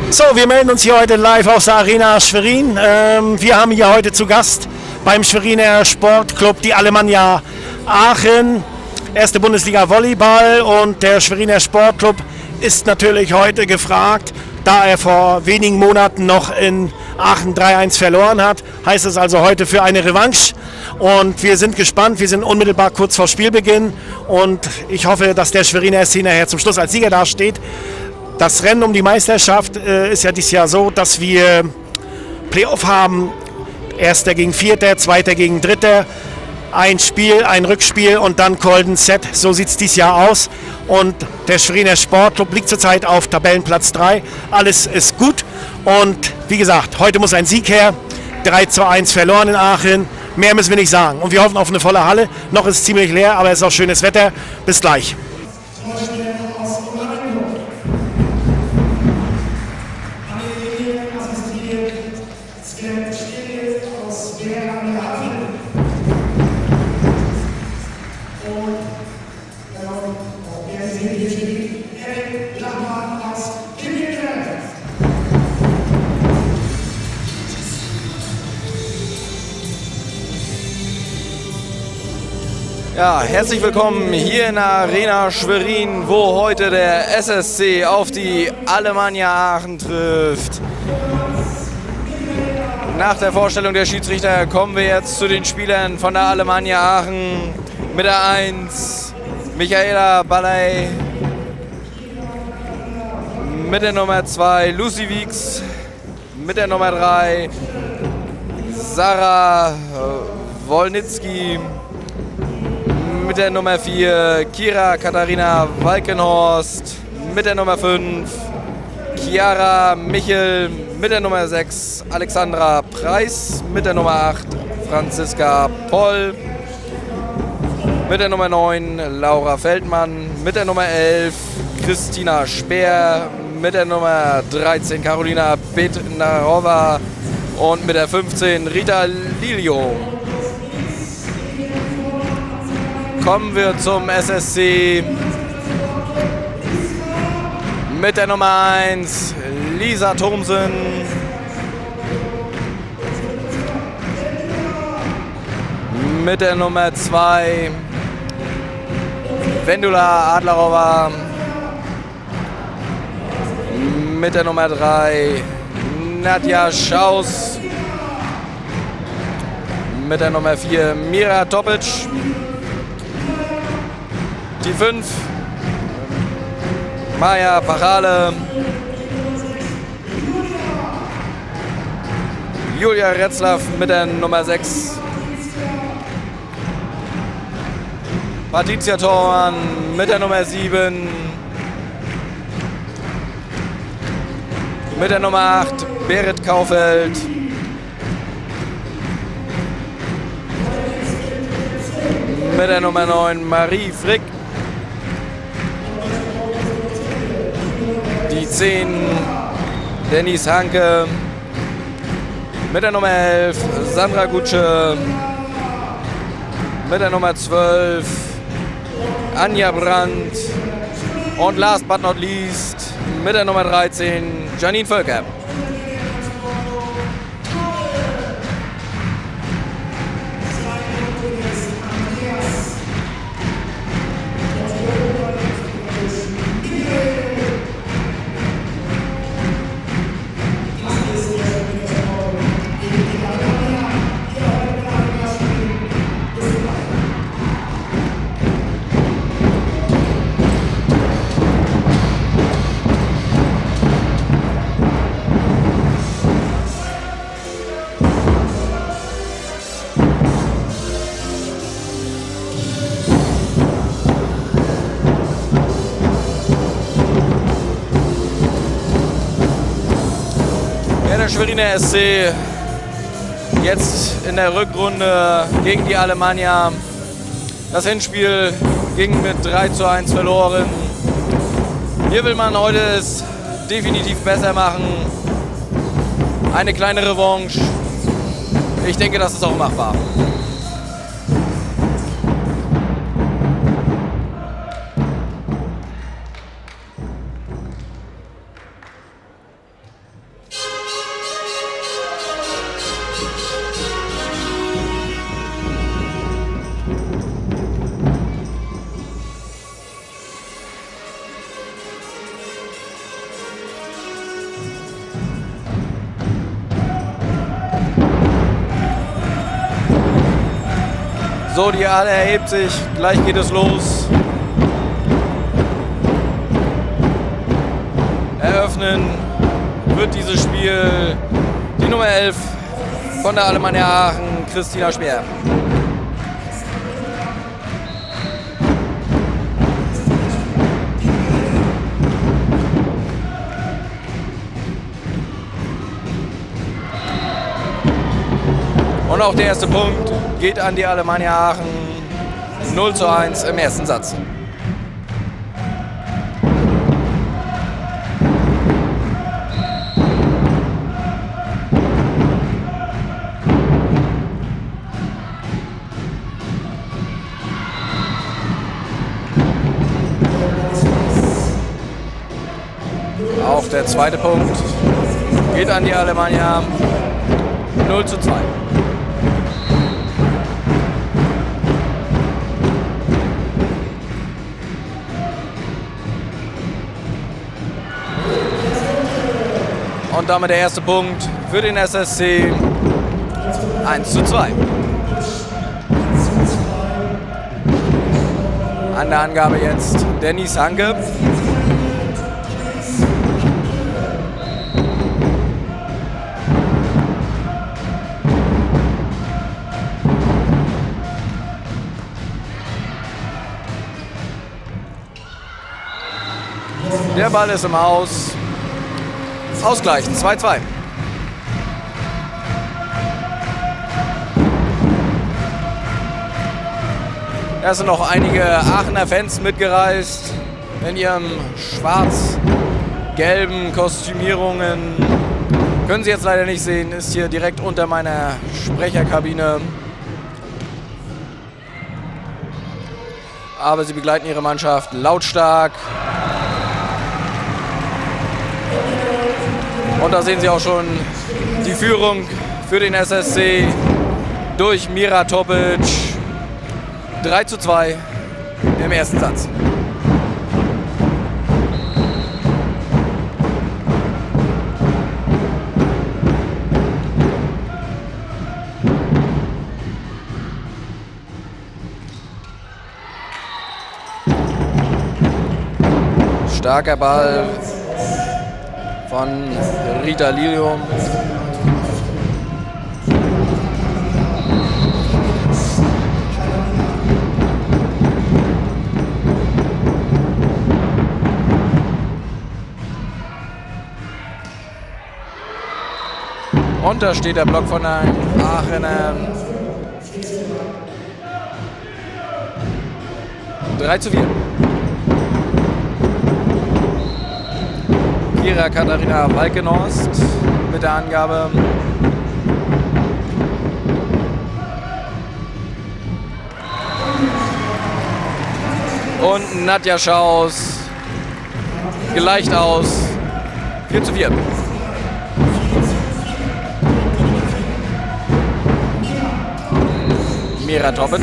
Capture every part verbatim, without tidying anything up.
So, wir melden uns hier heute live aus der Arena Schwerin. Ähm, wir haben hier heute zu Gast beim Schweriner Sportclub die Alemannia Aachen, erste Bundesliga Volleyball, und der Schweriner Sportclub ist natürlich heute gefragt, da er vor wenigen Monaten noch in Aachen drei eins verloren hat. Heißt es also heute für eine Revanche, und wir sind gespannt. Wir sind unmittelbar kurz vor Spielbeginn und ich hoffe, dass der Schweriner S C nachher zum Schluss als Sieger dasteht. Das Rennen um die Meisterschaft äh, ist ja dieses Jahr so, dass wir Playoff haben, Erster gegen Vierter, Zweiter gegen Dritter, ein Spiel, ein Rückspiel und dann Golden Set. So sieht es dieses Jahr aus, und der Schweriner Sportclub liegt zurzeit auf Tabellenplatz drei. Alles ist gut, und wie gesagt, heute muss ein Sieg her. drei zu eins verloren in Aachen, mehr müssen wir nicht sagen, und wir hoffen auf eine volle Halle. Noch ist es ziemlich leer, aber es ist auch schönes Wetter. Bis gleich. Ja, herzlich willkommen hier in der Arena Schwerin, wo heute der S S C auf die Alemannia Aachen trifft. Nach der Vorstellung der Schiedsrichter kommen wir jetzt zu den Spielern von der Alemannia Aachen. Mit der eins Michaela Balley, mit der Nummer zwei Lucy Wieks, mit der Nummer drei Sarah Wolnitzki, mit der Nummer vier Kira Katharina Walkenhorst, mit der Nummer fünf Chiara Michel, mit der Nummer sechs Alexandra Preis, mit der Nummer acht Franziska Poll, mit der Nummer neun Laura Feldmann, mit der Nummer elf Christina Speer, mit der Nummer dreizehn Karolina Bednarova und mit der fünfzehn Rita Lilio. Kommen wir zum S S C mit der Nummer eins Lisa Thomsen, mit der Nummer zwei Vendula Adlerova, mit der Nummer drei Nadja Schaus, mit der Nummer vier Mira Topic, die fünf Maja Pachale, Julia Retzlaff mit der Nummer sechs, Patricia Thormann mit der Nummer sieben, mit der Nummer acht Berit Kaufeld, mit der Nummer neun Marie Frick, die zehn Dennis Hanke, mit der Nummer elf Sandra Gutsche, mit der Nummer zwölf Anja Brandt und last but not least mit der Nummer dreizehn Janine Völker. Der Schweriner S C jetzt in der Rückrunde gegen die Alemannia. Das Hinspiel ging mit drei zu eins verloren. Hier will man heute es definitiv besser machen. Eine kleine Revanche. Ich denke, das ist auch machbar. So, die Halle erhebt sich. Gleich geht es los. Eröffnen wird dieses Spiel die Nummer elf von der Alemannia Aachen, Christina Speer. Und auch der erste Punkt geht an die Alemannia Aachen. null zu eins im ersten Satz. Auch der zweite Punkt geht an die Alemannia. null zu zwei. Und damit der erste Punkt für den S S C. eins zu zwei. An der Angabe jetzt Dennis Hanke. Der Ball ist im Aus. Ausgleich, zwei zu zwei. Da sind noch einige Aachener Fans mitgereist in ihren schwarz-gelben Kostümierungen. Können Sie jetzt leider nicht sehen, ist hier direkt unter meiner Sprecherkabine. Aber sie begleiten ihre Mannschaft lautstark. Und da sehen Sie auch schon die Führung für den S S C durch Mira Topic. drei zu zwei im ersten Satz. Starker Ball von Rita Lilium. Und da steht der Block von einem Aachener. drei zu vier. Kira Katharina Walkenhorst mit der Angabe. Und Nadja Schaus gleicht aus. vier zu vier. Mira Topic.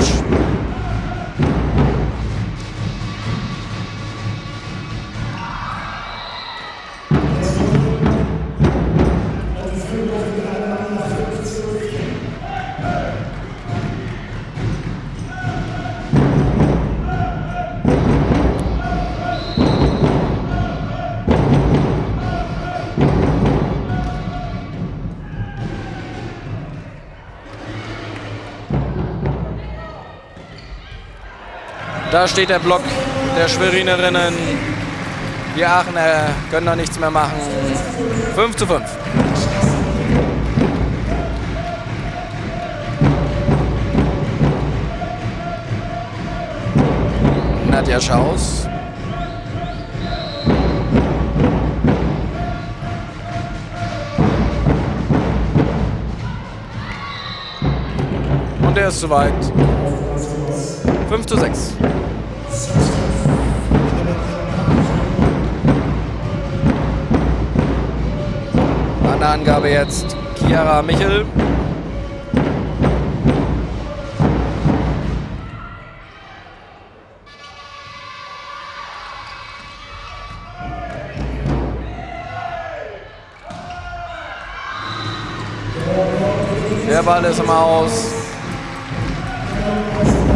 Da steht der Block der Schwerinerinnen. Die Aachener können da nichts mehr machen. fünf zu fünf. Nadja Schaus. Und der ist soweit. fünf zu sechs. An der Angabe jetzt Chiara Michel. Der Ball ist im Aus.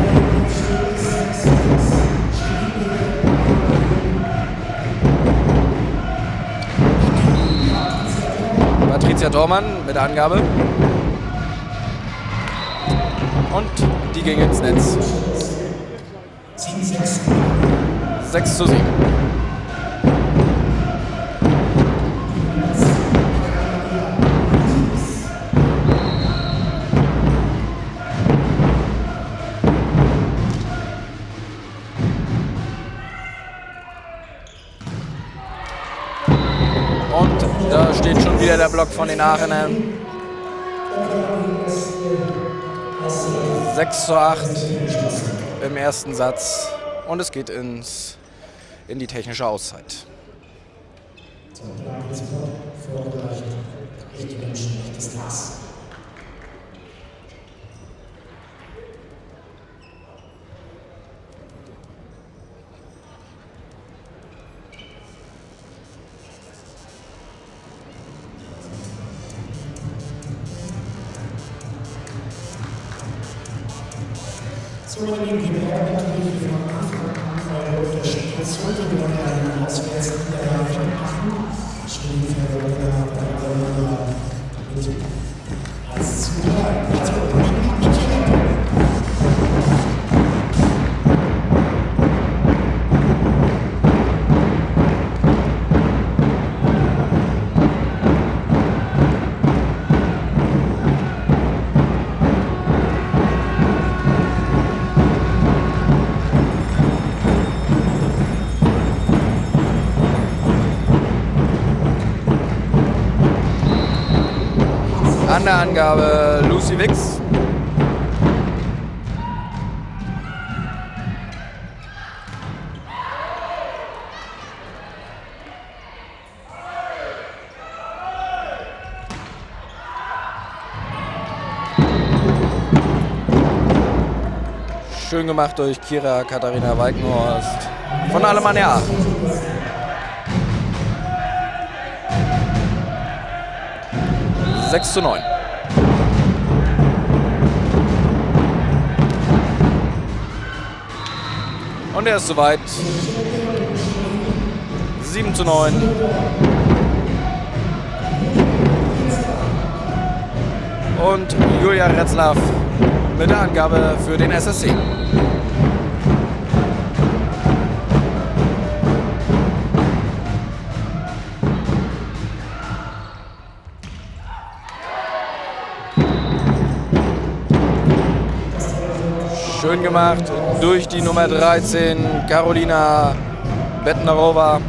Patricia Thormann mit der Angabe. Und die ging ins Netz. sechs zu sieben. Und da steht schon wieder der Block von den Aachenern. sechs zu acht im ersten Satz. Und es geht ins, in die technische Auszeit. So, meine Lieben, die Berge natürlich von Anfang an bei der Station, die wir dann auswärts in der Jahre machen. Stehen für als Zuhörer. An der Angabe Lucy Wicks. Schön gemacht durch Kira Katharina Walkenhorst von Alemannia Aachen. sechs zu neun. Und er ist soweit. sieben zu neun. Und Julia Retzlaff mit der Angabe für den S S C. Schön gemacht durch die Nummer dreizehn, Karolina Bettnerova.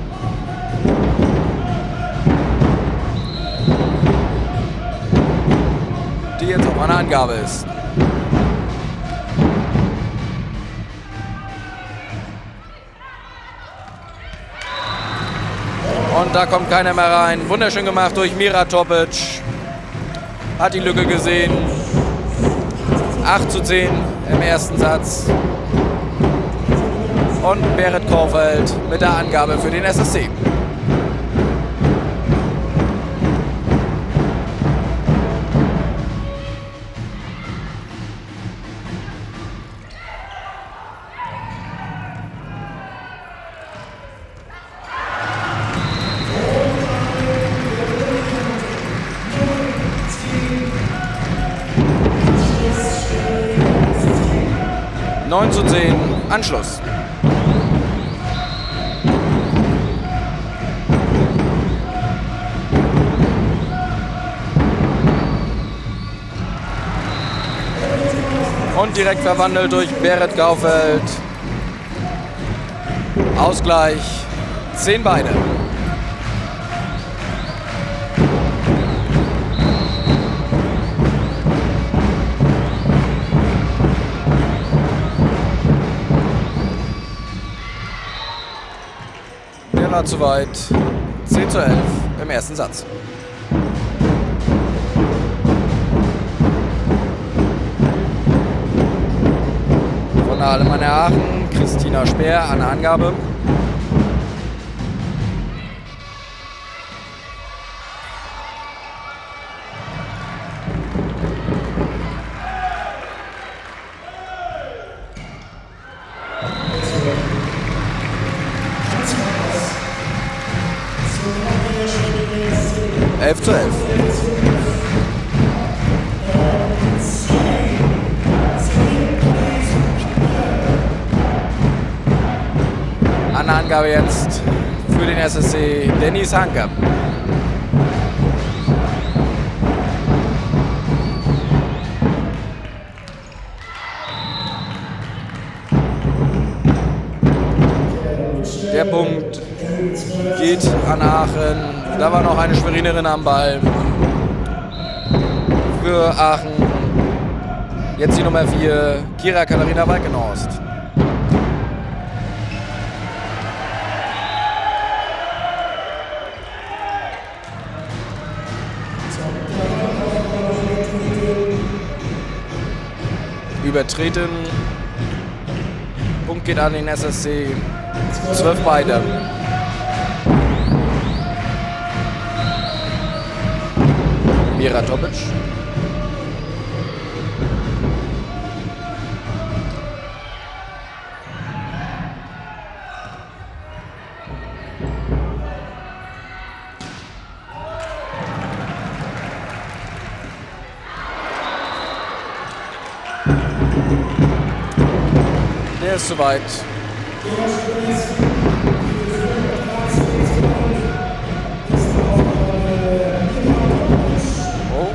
Die jetzt auf einer Angabe ist. Und da kommt keiner mehr rein. Wunderschön gemacht durch Mira Topic. Hat die Lücke gesehen. acht zu zehn im ersten Satz. Und Berit Korfeld mit der Angabe für den S S C. neun zu zehn, Anschluss. Und direkt verwandelt durch Berit Kaufeld. Ausgleich, zehn beide. Der war zu weit. zehn zu elf im ersten Satz. Von der Alemannia Aachen, Christina Speer an der Angabe. elf zu elf. An der Angabe jetzt für den S S C Dennis Hanke. Der Punkt geht an Aachen. Da war noch eine Schwerinerin am Ball für Aachen. Jetzt die Nummer vier, Kira Katharina Walkenhorst. Übertreten. Punkt geht an den S S C. zwölf beide. Mira Topic. Der ist zu weit. Oh.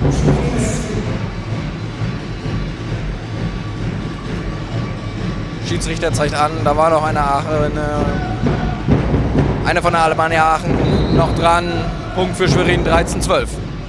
Schiedsrichter zeigt an, da war noch eine Aachen, eine, eine von der Alemannia Aachen noch dran. Punkt für Schwerin, dreizehn zwölf.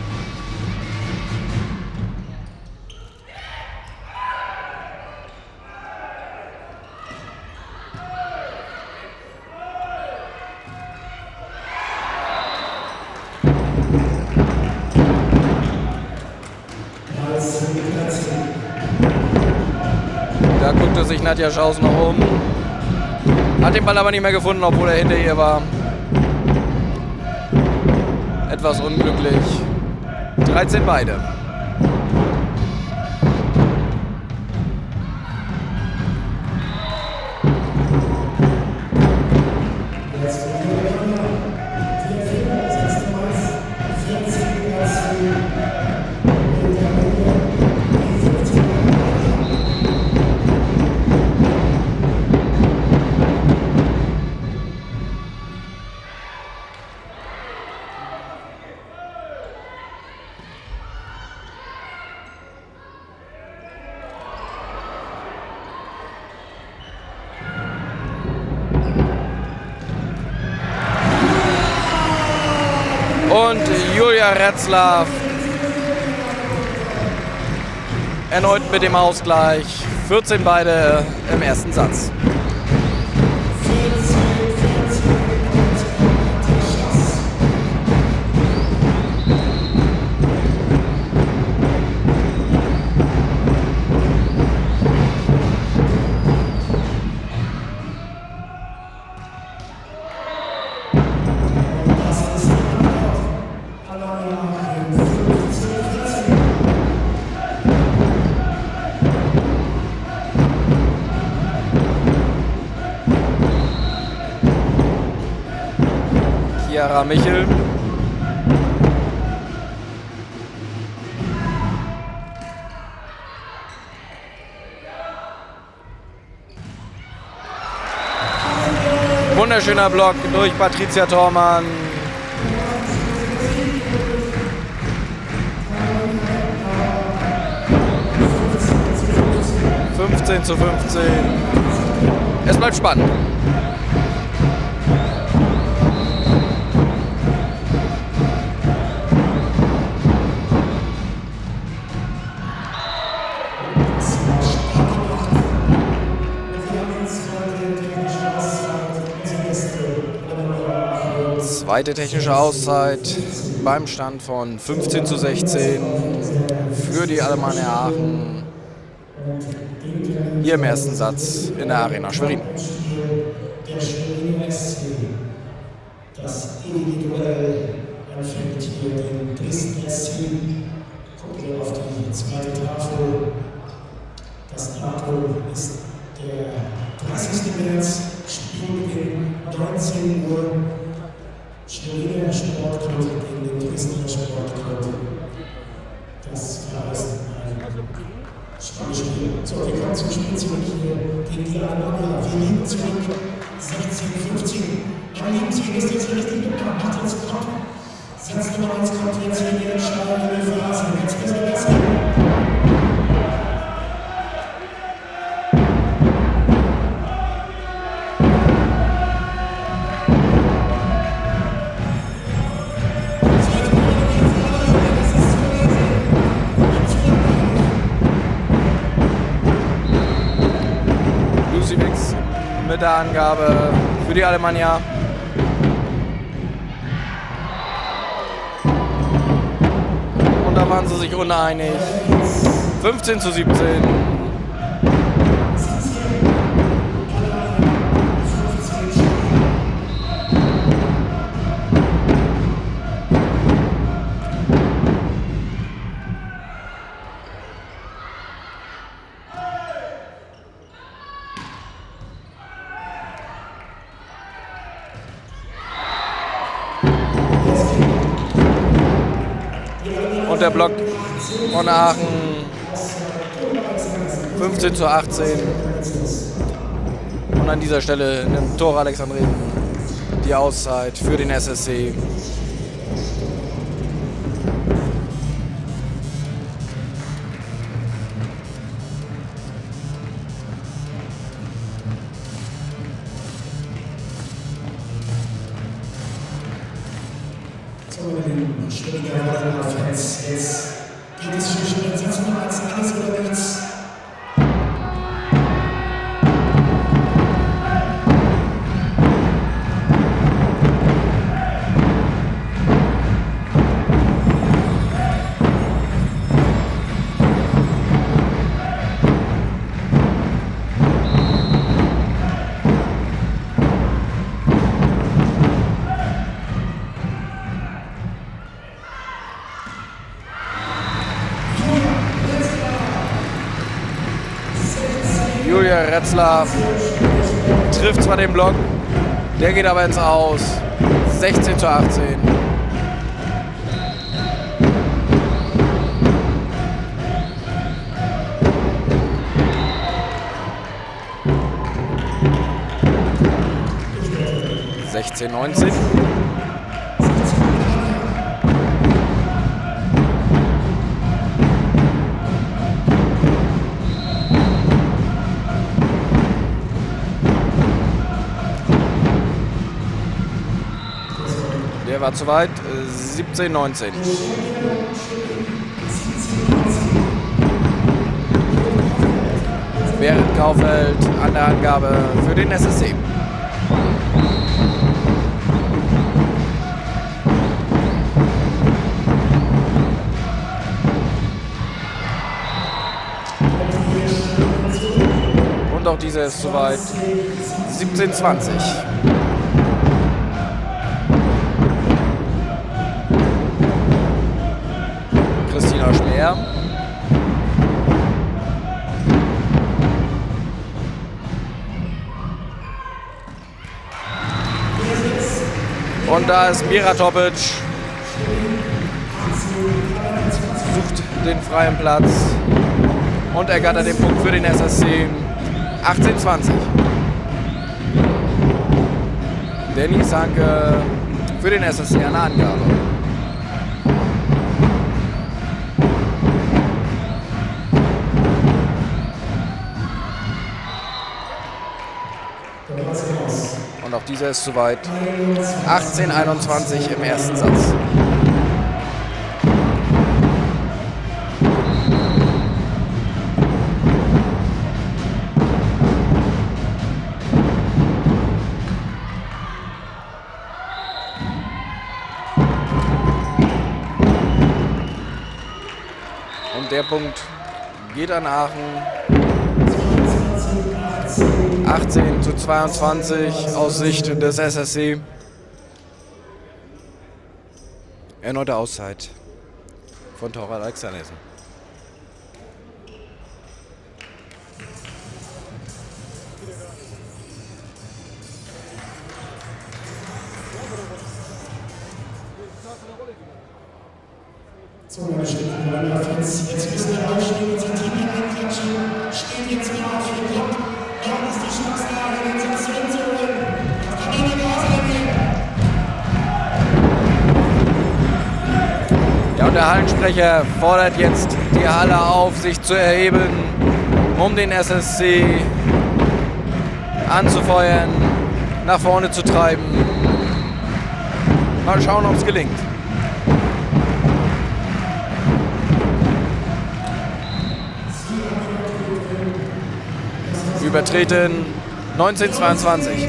Da guckte sich Nadja Schaus noch um. Hat den Ball aber nicht mehr gefunden, obwohl er hinter ihr war. Etwas unglücklich. dreizehn beide. Und Julia Retzlaff erneut mit dem Ausgleich. vierzehn beide im ersten Satz. Chiara Michel. Wunderschöner Block durch Patricia Thormann. fünfzehn zu fünfzehn. Es bleibt spannend. Zweite technische Auszeit beim Stand von fünfzehn zu sechzehn für die Alemannia Aachen. Hier im ersten Satz in der Arena Schwerin. Der Schweriner S C, das individuell anfängt hier den Dresden S C. Guckt ihr auf die zweite Tafel. Das Datum ist der dreißigste März, Spielbeginn neunzehn Uhr. Schweriner Sportclub gegen den Dresden Minuten zurück. sechzehn fünfzehn. Mein Lieblingsweg ist jetzt richtig bekannt. Macht jetzt Kopf. Satz Nummer eins kommt jetzt hier in die entscheidende Phase. Jetzt ist er besser. Mit der Angabe für die Alemannia. Und da waren sie sich uneinig. fünfzehn zu siebzehn. Der Block von Aachen fünfzehn zu achtzehn. Und an dieser Stelle nimmt Thor Alexandresen die Auszeit für den S S C. Fans. Jetzt geht es zwischen den Satz Nummer eins, alles oder nichts. Retzler trifft zwar den Block, der geht aber ins Aus. sechzehn zu achtzehn. sechzehn neunzehn. Der war zu weit. siebzehn neunzehn. Berend Kaufeld an der Angabe für den S S C. Und auch dieser ist zu weit. siebzehn zwanzig. Christina Schmer. Und da ist Mira Topic. Sucht den freien Platz und ergattert den Punkt für den S S C. achtzehn zwanzig. Dennis Hanke für den S S C eine Angabe. Und auch dieser ist zu weit. achtzehn einundzwanzig im ersten Satz. Und der Punkt geht an Aachen. achtzehn zu zweiundzwanzig aus Sicht des S S C. Erneute Auszeit von Thor Alexandresen. So, meine schönen Fans, jetzt müssen wir aufstehen und die Team einklatschen. Stehen jetzt mal auf den Block. Ja, und der Hallensprecher fordert jetzt die Halle auf, sich zu erheben, um den S S C anzufeuern, nach vorne zu treiben. Mal schauen, ob es gelingt. Übertreten neunzehn zweiundzwanzig.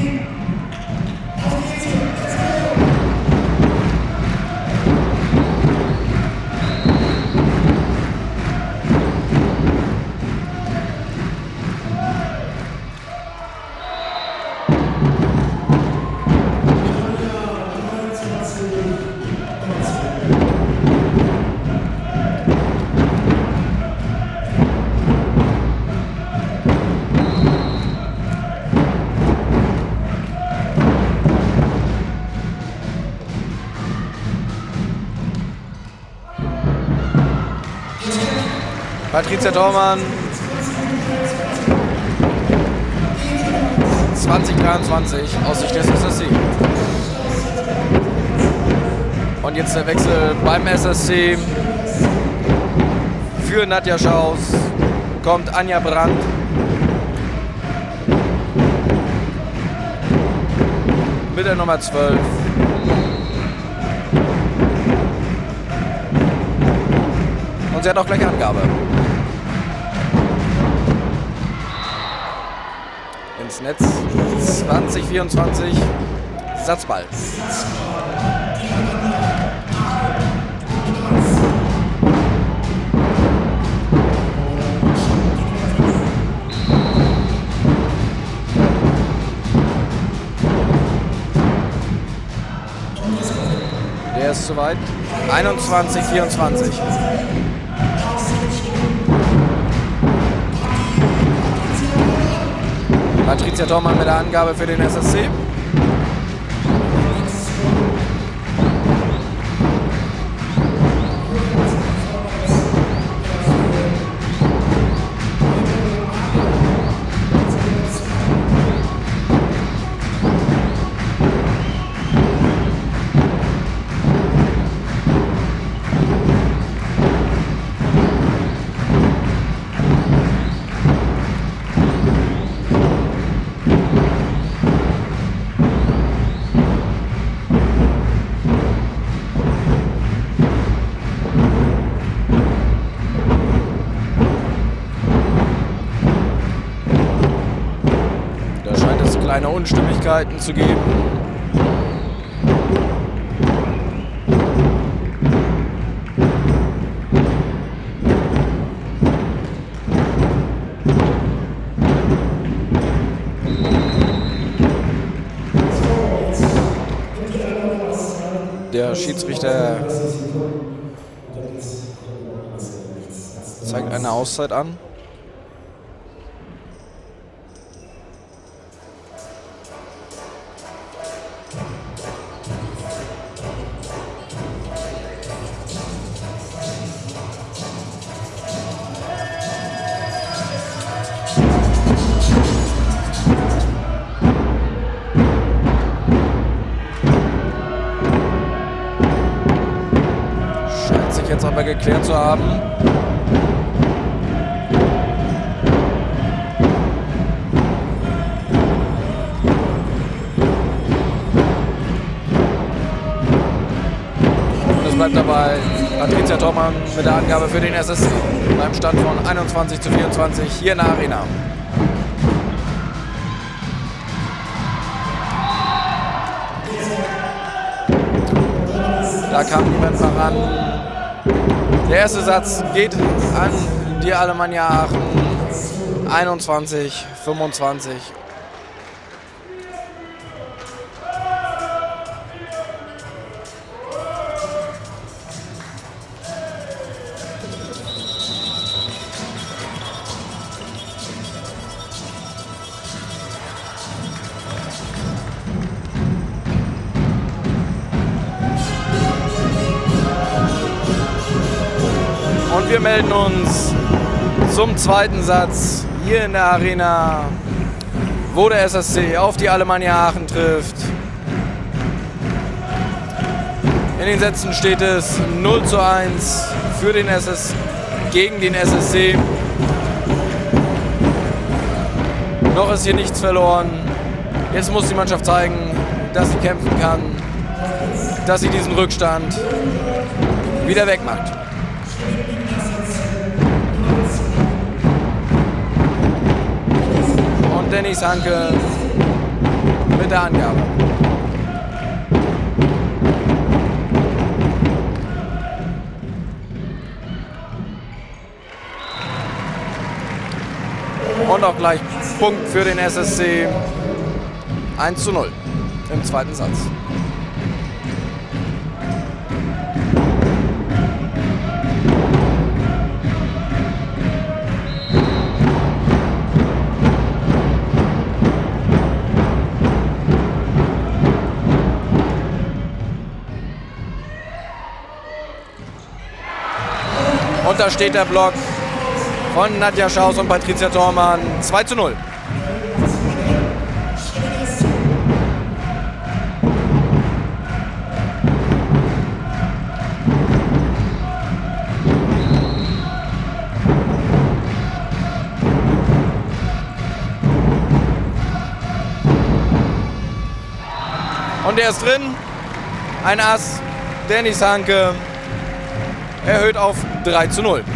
Patricia Thormann, zwanzig dreiundzwanzig aus Sicht des S S C. Und jetzt der Wechsel beim S S C. Für Nadja Schaus kommt Anja Brandt. Mit der Nummer zwölf. Und sie hat auch gleich Angabe. Ins Netz. zwanzig vierundzwanzig. Satzball. Der ist zu weit. einundzwanzig vierundzwanzig. Patricia Thormann mit der Angabe für den S S C. Kleine Unstimmigkeiten zu geben. Der Schiedsrichter zeigt eine Auszeit an. Geklärt zu haben. Und es bleibt dabei Patricia Thormann mit der Angabe für den S S C beim Stand von einundzwanzig zu vierundzwanzig hier in der Arena. Da kam niemand voran. Der erste Satz geht an die Alemannia Aachen. einundzwanzig fünfundzwanzig. Wir melden uns zum zweiten Satz hier in der Arena, wo der S S C auf die Alemannia Aachen trifft. In den Sätzen steht es null zu eins für den S S gegen den S S C. Noch ist hier nichts verloren. Jetzt muss die Mannschaft zeigen, dass sie kämpfen kann, dass sie diesen Rückstand wieder wegmacht. Und Dennis Hanke mit der Angabe. Und auch gleich Punkt für den S S C. eins zu null im zweiten Satz. Und da steht der Block von Nadja Schaus und Patricia Thormann. zwei zu null. Und der ist drin. Ein Ass. Dennis Hanke erhöht auf drei zu null.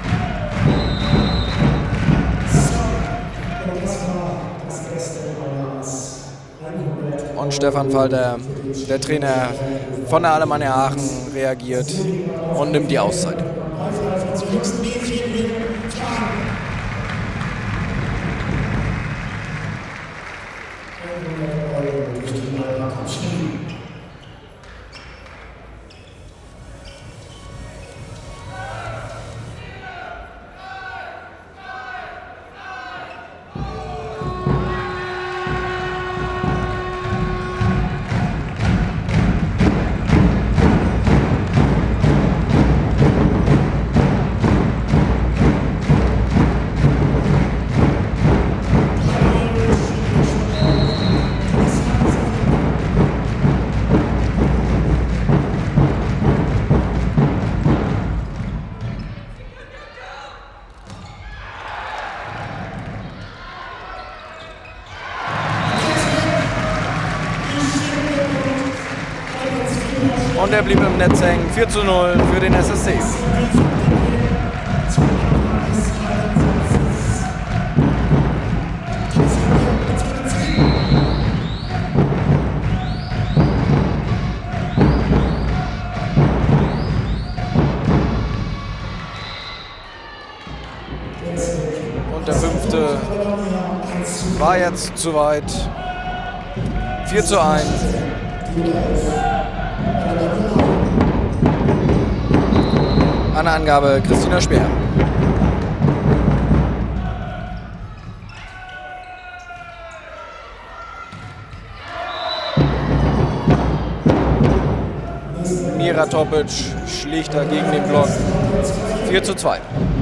Und Stefan Falter, der Trainer von der Alemannia Aachen, reagiert und nimmt die Auszeit. Und er blieb im Netz hängen. vier zu null für den S S C. Und der fünfte war jetzt zu weit. vier zu eins. An der Angabe Christina Speer. Mira Topic schlägt da gegen den Block. vier zu zwei.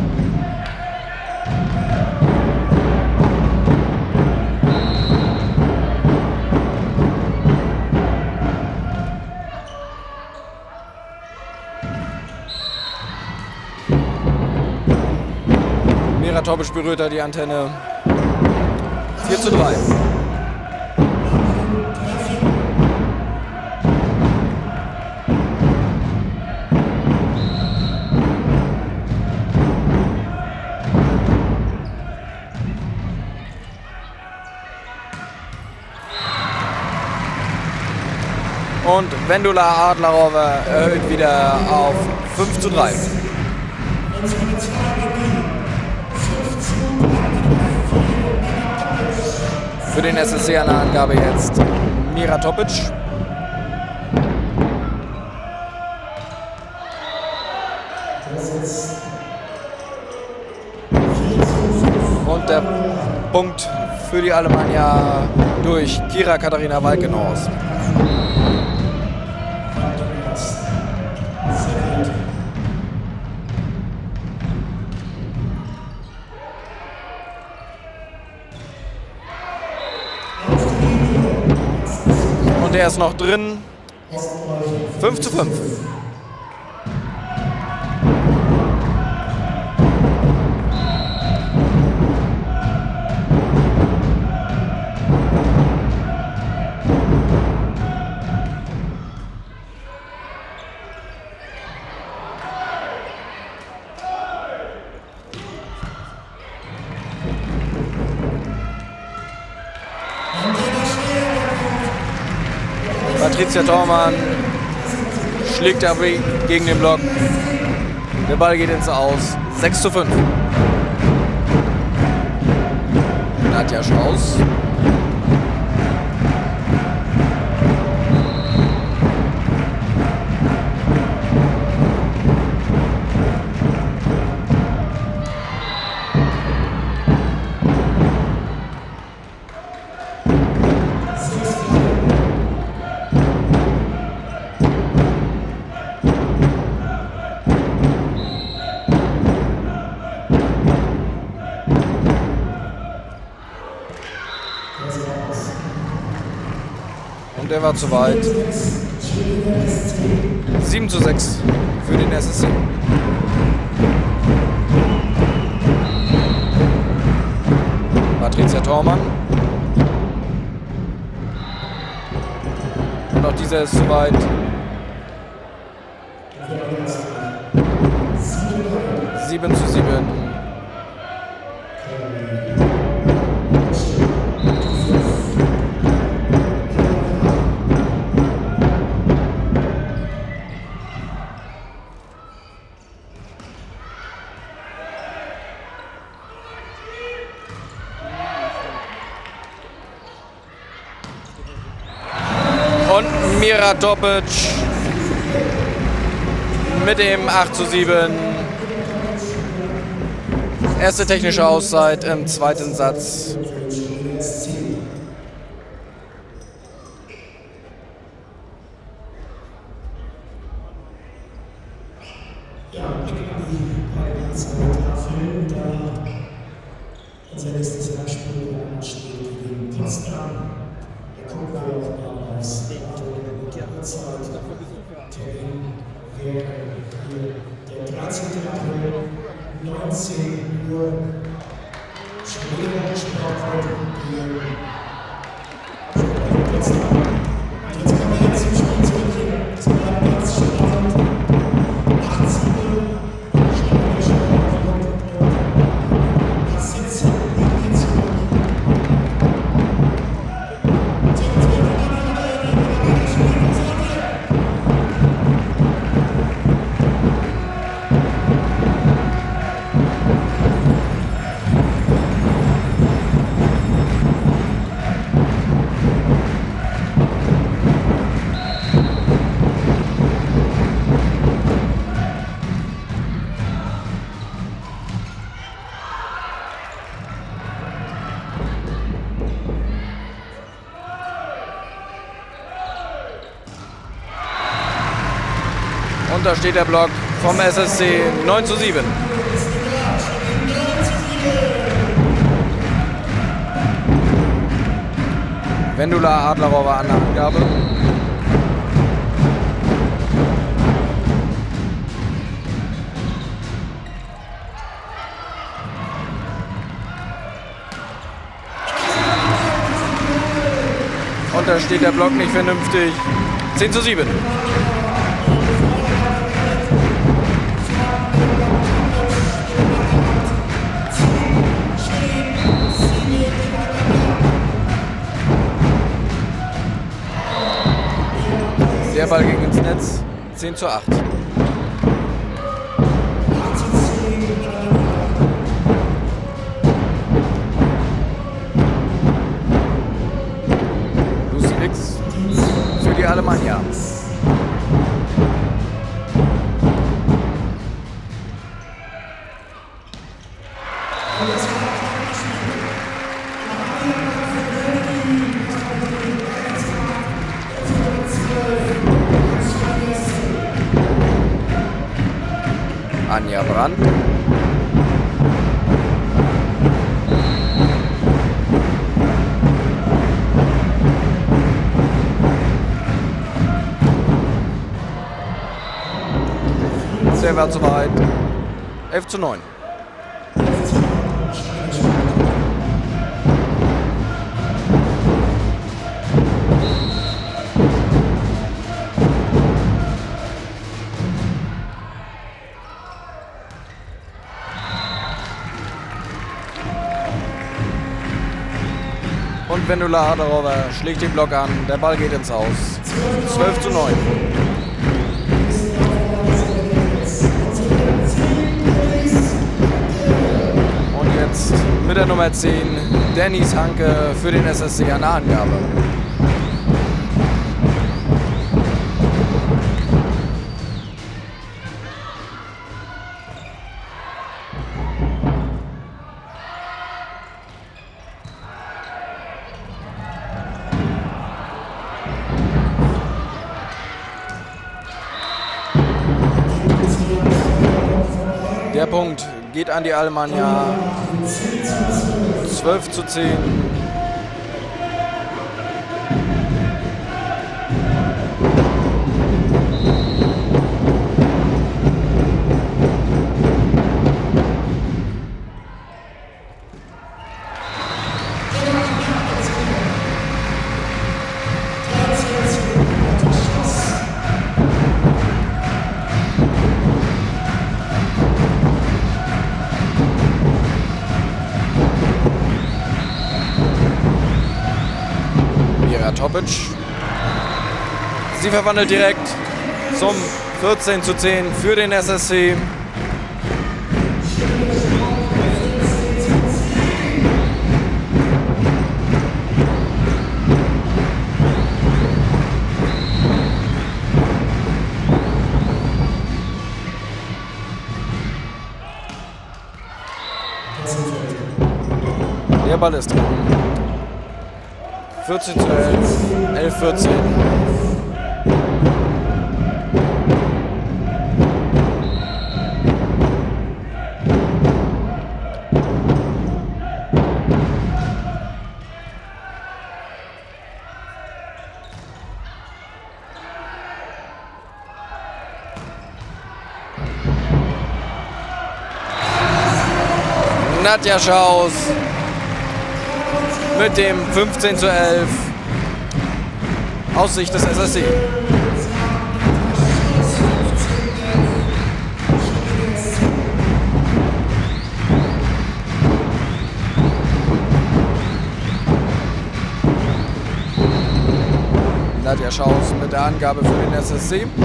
Topic berührt er die Antenne. vier zu drei. Und Vendula Adlerova erhöht wieder auf fünf zu drei. Für den S S C an der Angabe jetzt Mira Topic. Und der Punkt für die Alemannia durch Kira Katharina Walkenhorst. Und der ist noch drin. fünf zu fünf. Patricia Thormann schlägt aber gegen den Block. Der Ball geht ins Aus. sechs zu fünf. Nadja Strauß. Der war zu weit. sieben zu sechs für den S S C. Patricia Thormann. Und auch dieser ist zu weit. sieben zu sieben. Mira Topic mit dem acht zu sieben. Erste technische Auszeit im zweiten Satz. Ja, Blick an die beiden Tafeln, da unser nächstes Heimspiel ansteht gegen Potsdam. Da gucken wir auch mal aufs Datum der Uhrzeit. Termin wäre hier der dreizehnte April, neunzehn Uhr. Schwere Sportart gegen Potsdam. Jetzt kommen wir jetzt zum Spiel zurück. Es bleibt ganz spannend. acht zu null. Schwere Sportart und das Sitzen in zurück. Und da steht der Block vom S S C neun zu sieben. Wendula Adlerova an der Angabe. Und da steht der Block nicht vernünftig. zehn zu sieben. Der Ball ging ins Netz. zehn zu acht. Lucy Wicks für die Alemannia. Anja Brandt. der war zu weit. elf zu neun. Und Vendula Adlerova schlägt den Block an. Der Ball geht ins Haus. zwölf zu neun. Und jetzt mit der Nummer zehn Dennis Hanke für den S S C eine Angabe. Der Punkt geht an die Alemannia. zwölf zu zehn. Topic. Sie verwandelt direkt zum vierzehn zu zehn für den S S C. Der Ball ist drin. vierzehn zu elf, elf vierzehn. Nadja Schaus mit dem fünfzehn zu elf aus Sicht des S S C. Nadja Schaus mit der Angabe für den S S C.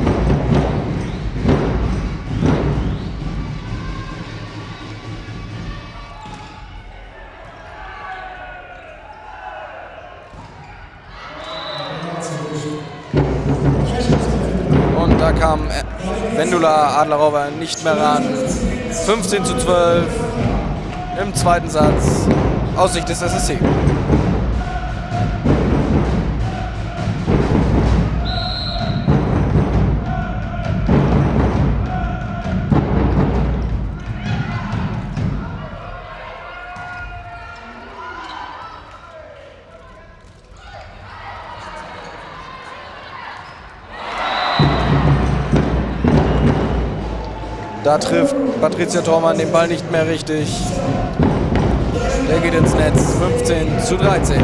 Da kam Vendula Adlerova nicht mehr ran. fünfzehn zu zwölf im zweiten Satz aus Sicht des S S C. Da trifft Patricia Thormann den Ball nicht mehr richtig. Der geht ins Netz. fünfzehn zu dreizehn.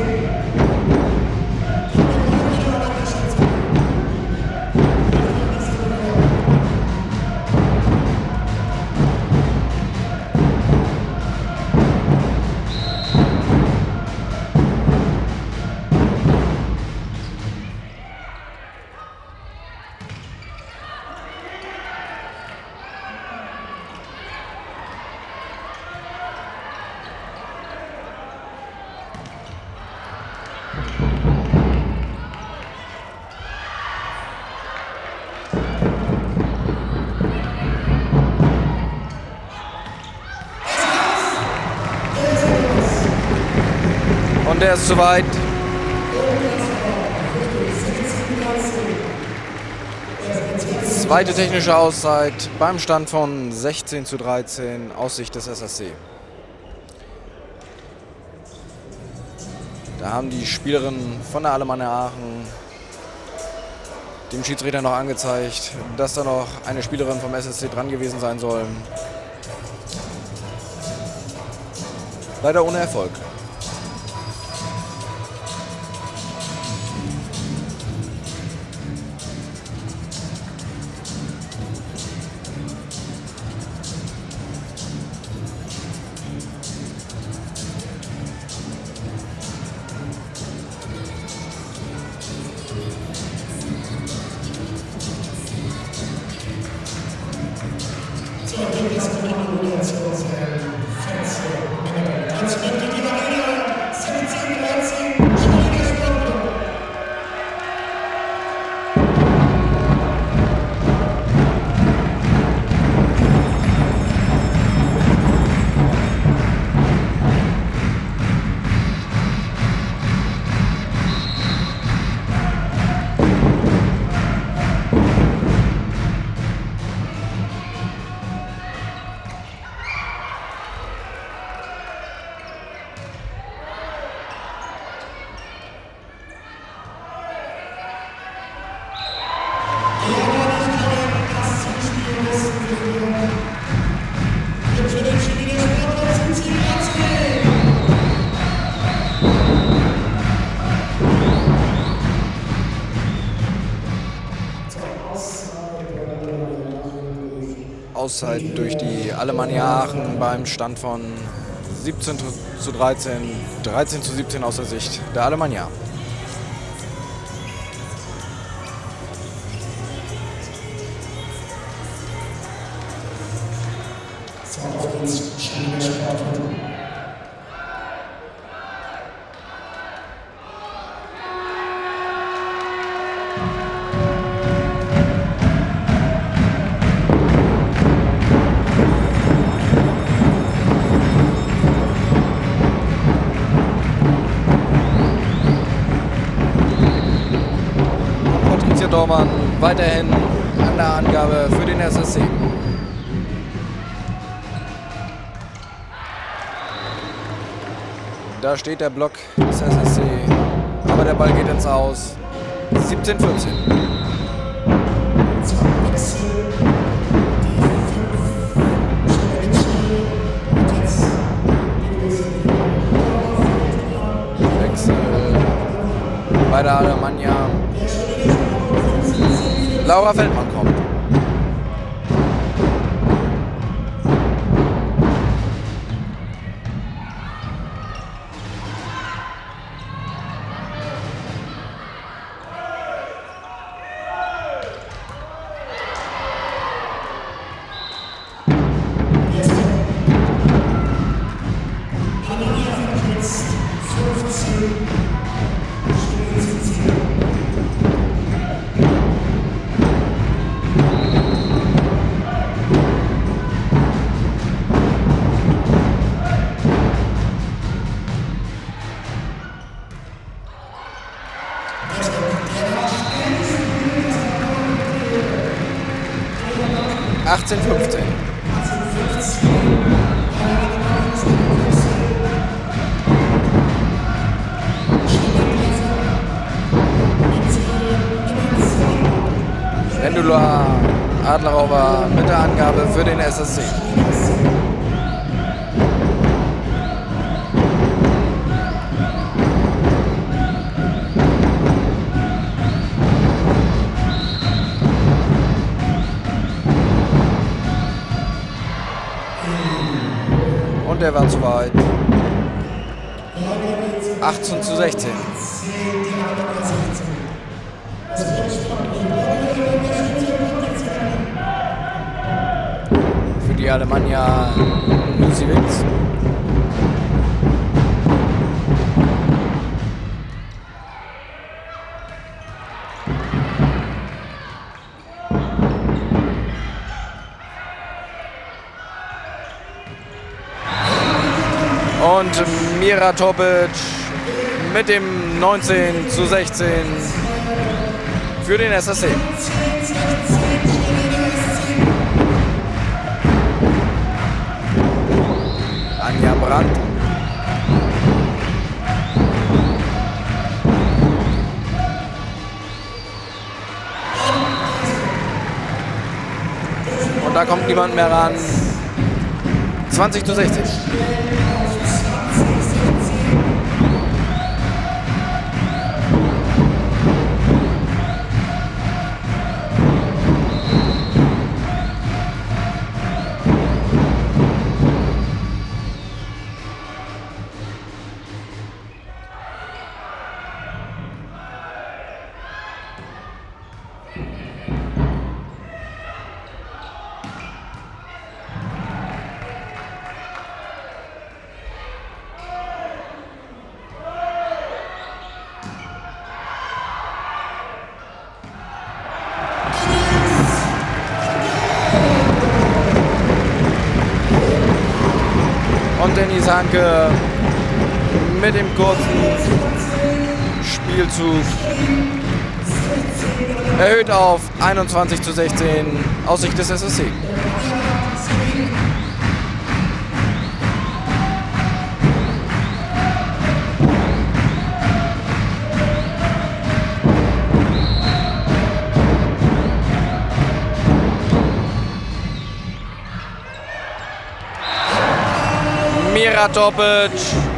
Und der ist zu weit. Zweite technische Auszeit beim Stand von sechzehn zu dreizehn aus Sicht des S S C. Da haben die Spielerinnen von der Alemannia Aachen dem Schiedsrichter noch angezeigt, dass da noch eine Spielerin vom S S C dran gewesen sein soll. Leider ohne Erfolg. Auszeit durch die Alemannia Aachen beim Stand von siebzehn zu dreizehn, dreizehn zu siebzehn aus der Sicht der Alemannia. Dormann weiterhin an der Angabe für den S S C. Da steht der Block des S S C, aber der Ball geht ins Aus. siebzehn vierzehn. Wechsel bei der Alemannia. Laura Feldmann kommt. achtzehn fünfzehn. Vendula Adlerauer mit der Angabe für den S S C. Der war zu weit. achtzehn zu sechzehn. Für die Alemannia Lusiewicz. Und Mira Topic mit dem neunzehn zu sechzehn für den S S C. Anja Brandt. Und da kommt niemand mehr ran. zwanzig zu sechzig. Und Dennis Hanke mit dem kurzen Spielzug erhöht auf einundzwanzig zu sechzehn aus Sicht des S S C. Mira Topic.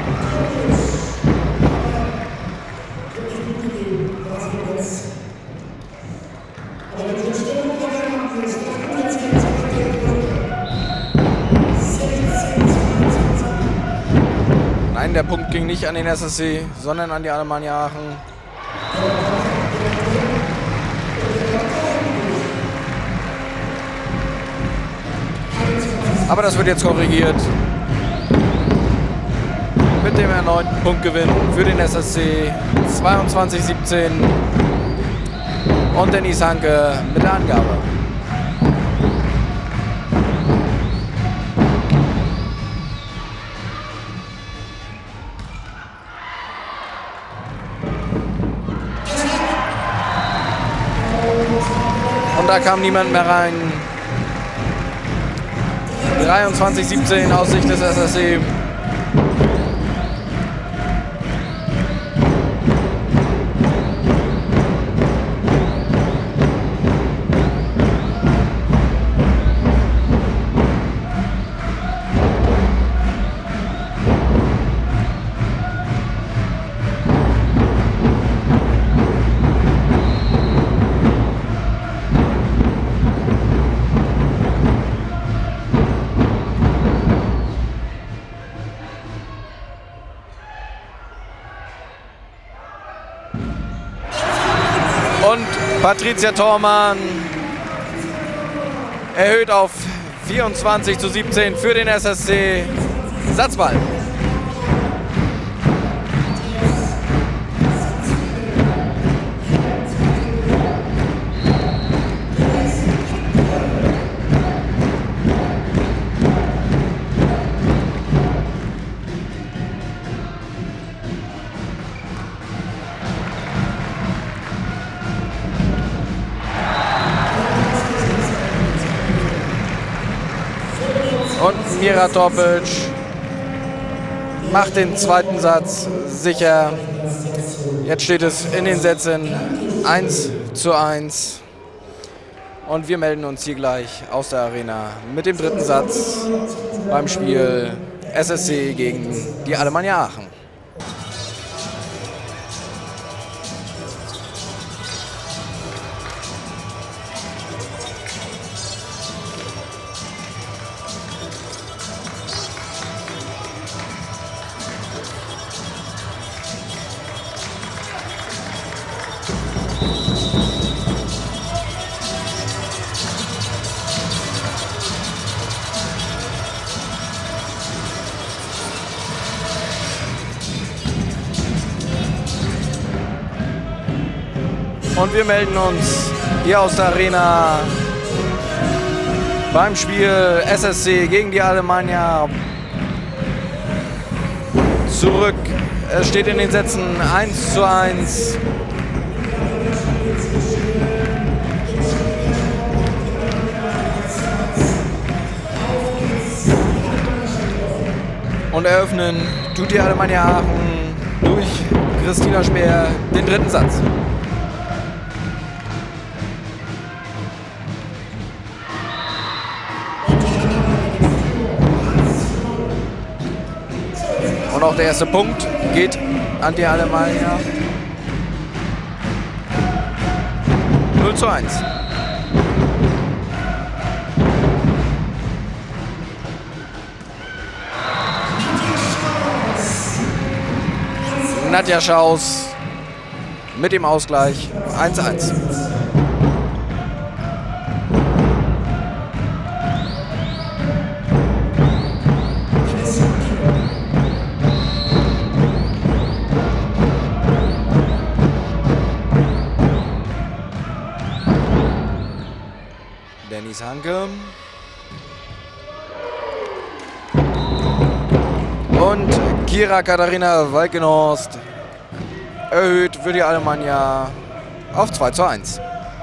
Nein, der Punkt ging nicht an den S S C, sondern an die Alemannia Aachen. Aber das wird jetzt korrigiert. Mit dem erneuten Punktgewinn für den S S C zweiundzwanzig siebzehn und Dennis Hanke mit der Angabe. Und da kam niemand mehr rein. dreiundzwanzig siebzehn aus Sicht des S S C. Und Patricia Thormann erhöht auf vierundzwanzig zu siebzehn für den S S C. Satzball. Und Mira Topic macht den zweiten Satz sicher. Jetzt steht es in den Sätzen eins zu eins. Und wir melden uns hier gleich aus der Arena mit dem dritten Satz beim Spiel S S C gegen die Alemannia Aachen. Und wir melden uns hier aus der Arena beim Spiel S S C gegen die Alemannia zurück. Es steht in den Sätzen eins zu eins. Und eröffnen tut die Alemannia Aachen durch Christina Speer den dritten Satz. Und auch der erste Punkt geht an die Alemannia. null zu eins. Nadja Schaus mit dem Ausgleich eins zu eins. Dennis Hanke. Und Kira Katharina Walkenhorst erhöht für die Alemannia auf zwei zu eins.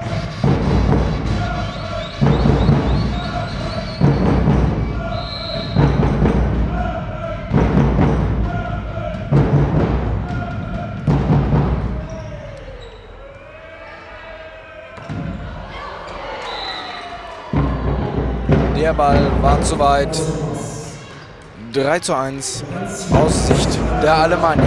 Der Ball war zu weit. drei zu eins aus Sicht der Alemannia.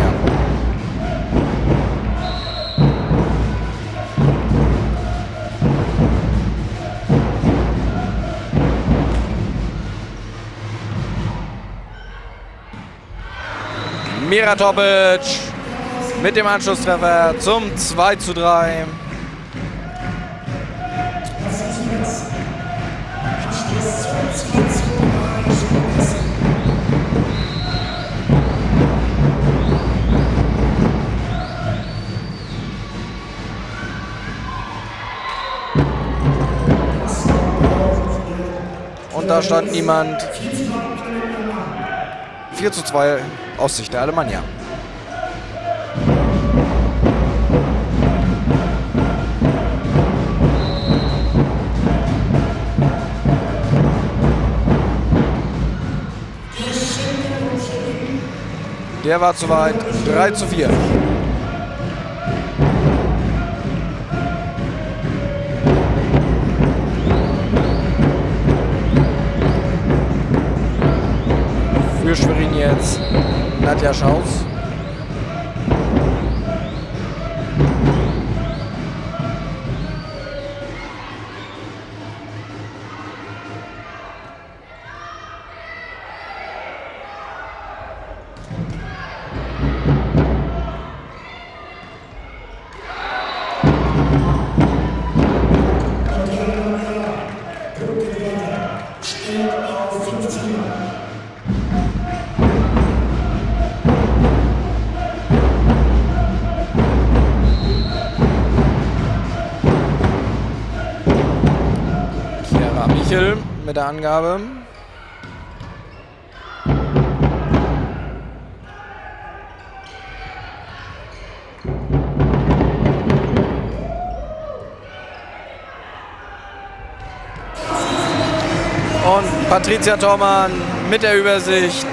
Mira Topic mit dem Anschlusstreffer zum zwei zu drei. Und da stand niemand. vier zu zwei aus Sicht der Alemannia. Der war zu weit. drei zu vier. Für Schwerin jetzt Nadja Schaus. Mit der Angabe. Und Patricia Thormann mit der Übersicht.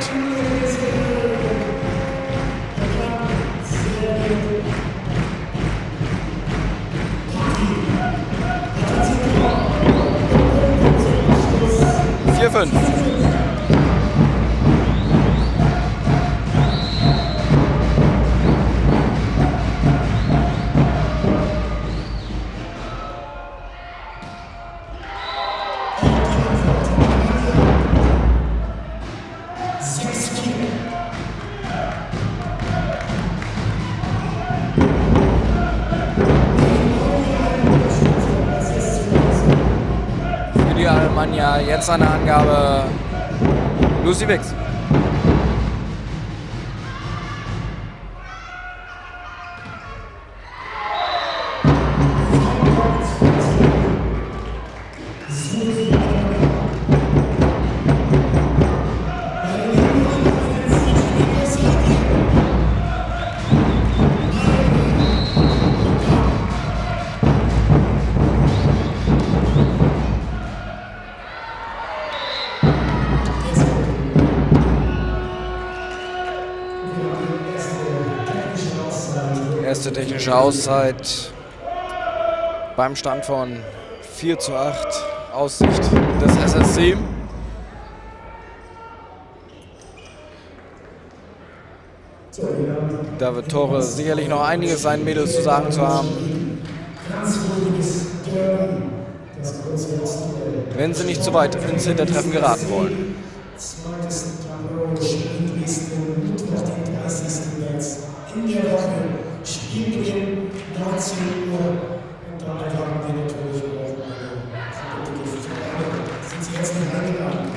vier fünf. Alemannia jetzt eine Angabe. Lucy Wicks. Erste technische Auszeit beim Stand von vier zu acht aus Sicht des S S C. Da wird Tore sicherlich noch einiges seinen Mädels zu sagen zu haben. Wenn sie nicht zu weit ins Hintertreffen geraten wollen. Zweites Tableau spielt Dresden Mittwoch, den dreißigsten März in der Woche. Spielbeginn neunzehn Uhr. Und da erwarten wir natürlich auch eine gute Frage. Sind Sie herzlich eingeladen?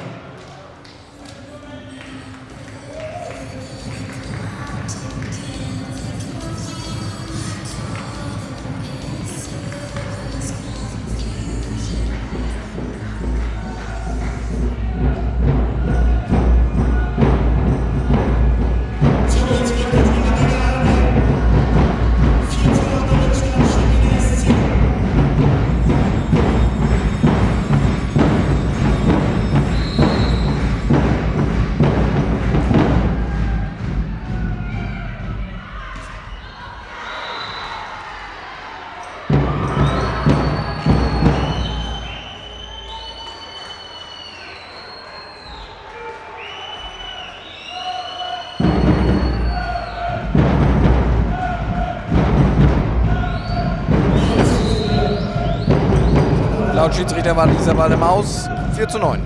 Laut Schiedsrichter war dieser Ball im Aus. vier zu neun.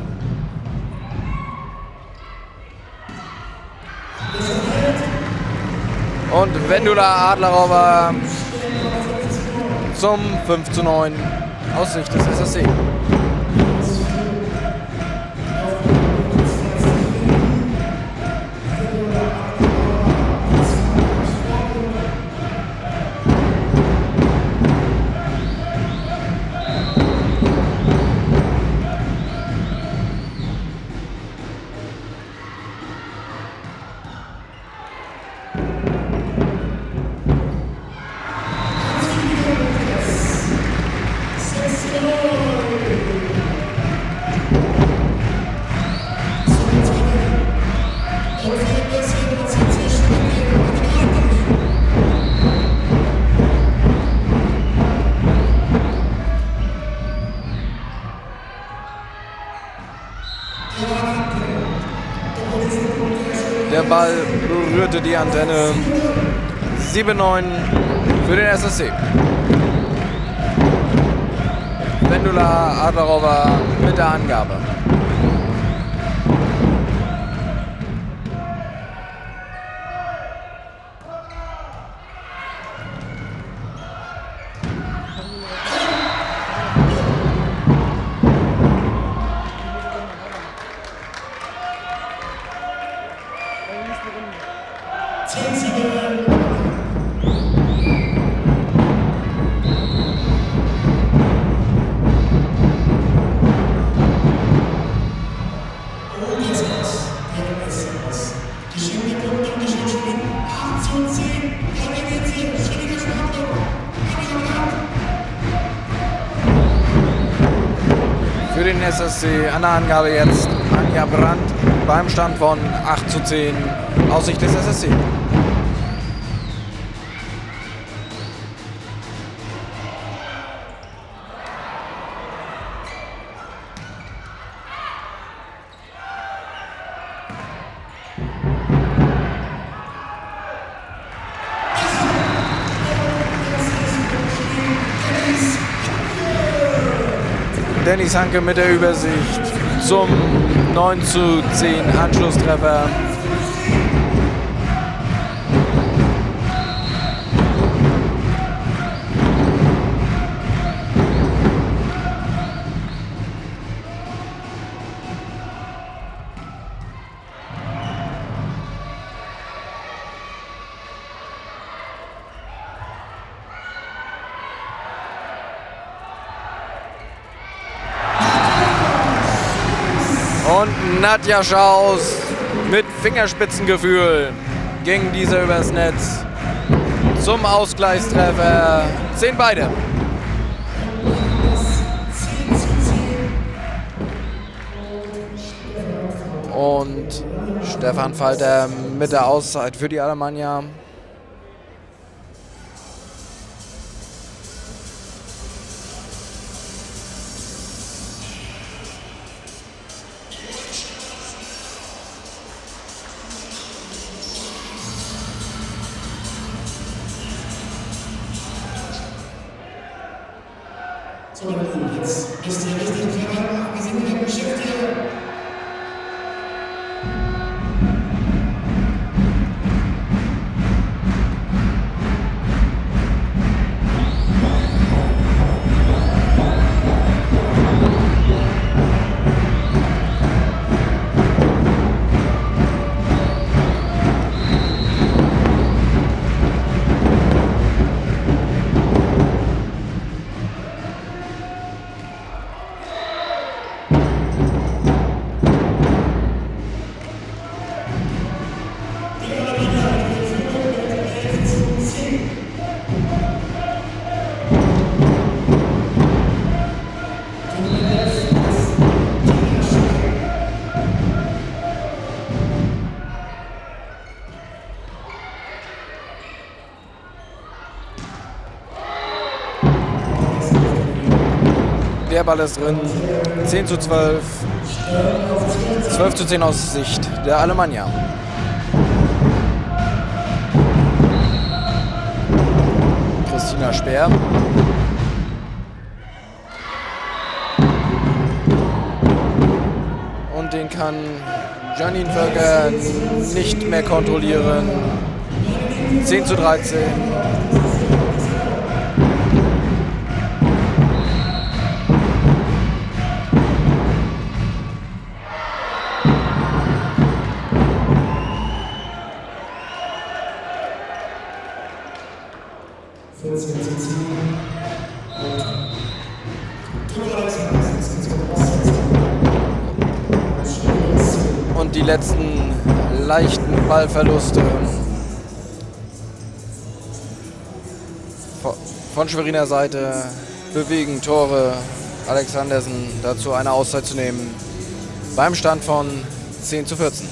Und Wendula Adlerova zum fünf zu neun aus Sicht des S S C. Der Ball berührte die Antenne. sieben neun für den S S C. Wendula Adlerova mit der Angabe. Für den S S C an der Angabe jetzt Anja Brandt beim Stand von acht zu zehn aus Sicht des S S C. Dennis Hanke mit der Übersicht zum neun zu zehn Anschlusstreffer. Und Nadja Schaus mit Fingerspitzengefühl ging dieser übers Netz zum Ausgleichstreffer. Sehen beide. Und Stefan Falter mit der Auszeit für die Alemannia. Jetzt ist ihr richtig klar, wir sind im Geschäft hier. Der Ball ist drin. zehn zu zwölf. zwölf zu zehn aus Sicht der Alemannia. Christina Speer. Und den kann Janine Völker nicht mehr kontrollieren. zehn zu dreizehn. Und die letzten leichten Ballverluste von Schweriner Seite bewegen Tore Alexandersen dazu, eine Auszeit zu nehmen beim Stand von zehn zu vierzehn.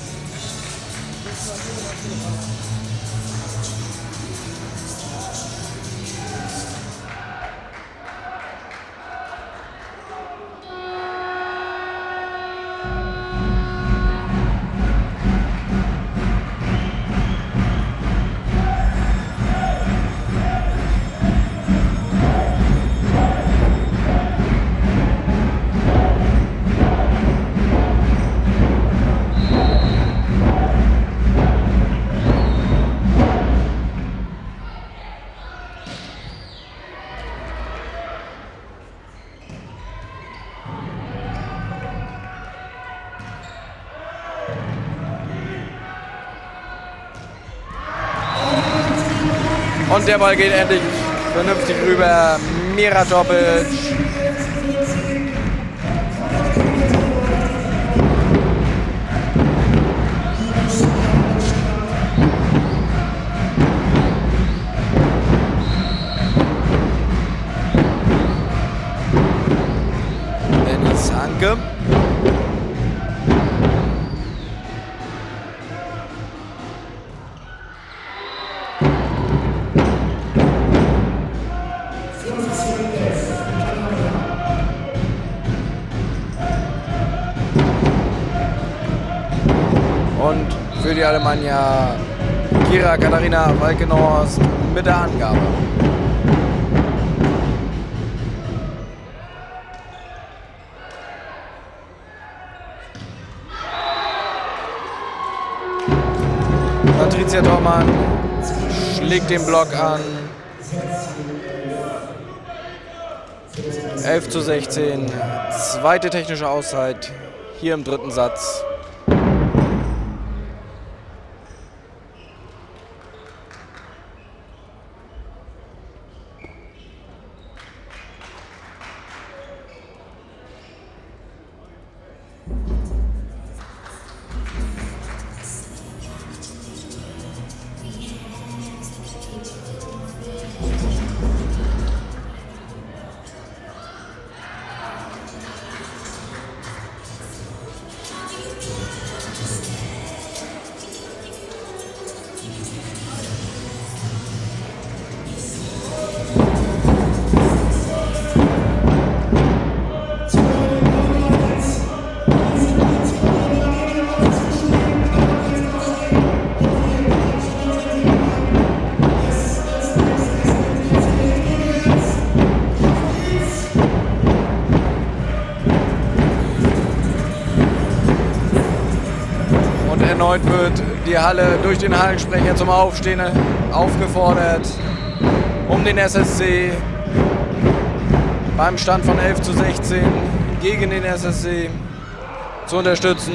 Und der Ball geht endlich vernünftig rüber. Mira Topic. Dennis Hanke. Und für die Alemannia Kira Katharina Walkenhorst mit der Angabe. Patricia Thormann schlägt den Block an. elf zu sechzehn. Zweite technische Auszeit hier im dritten Satz. erneut wird die Halle durch den Hallensprecher zum Aufstehen aufgefordert, um den S S C beim Stand von elf zu sechzehn gegen den S S C zu unterstützen.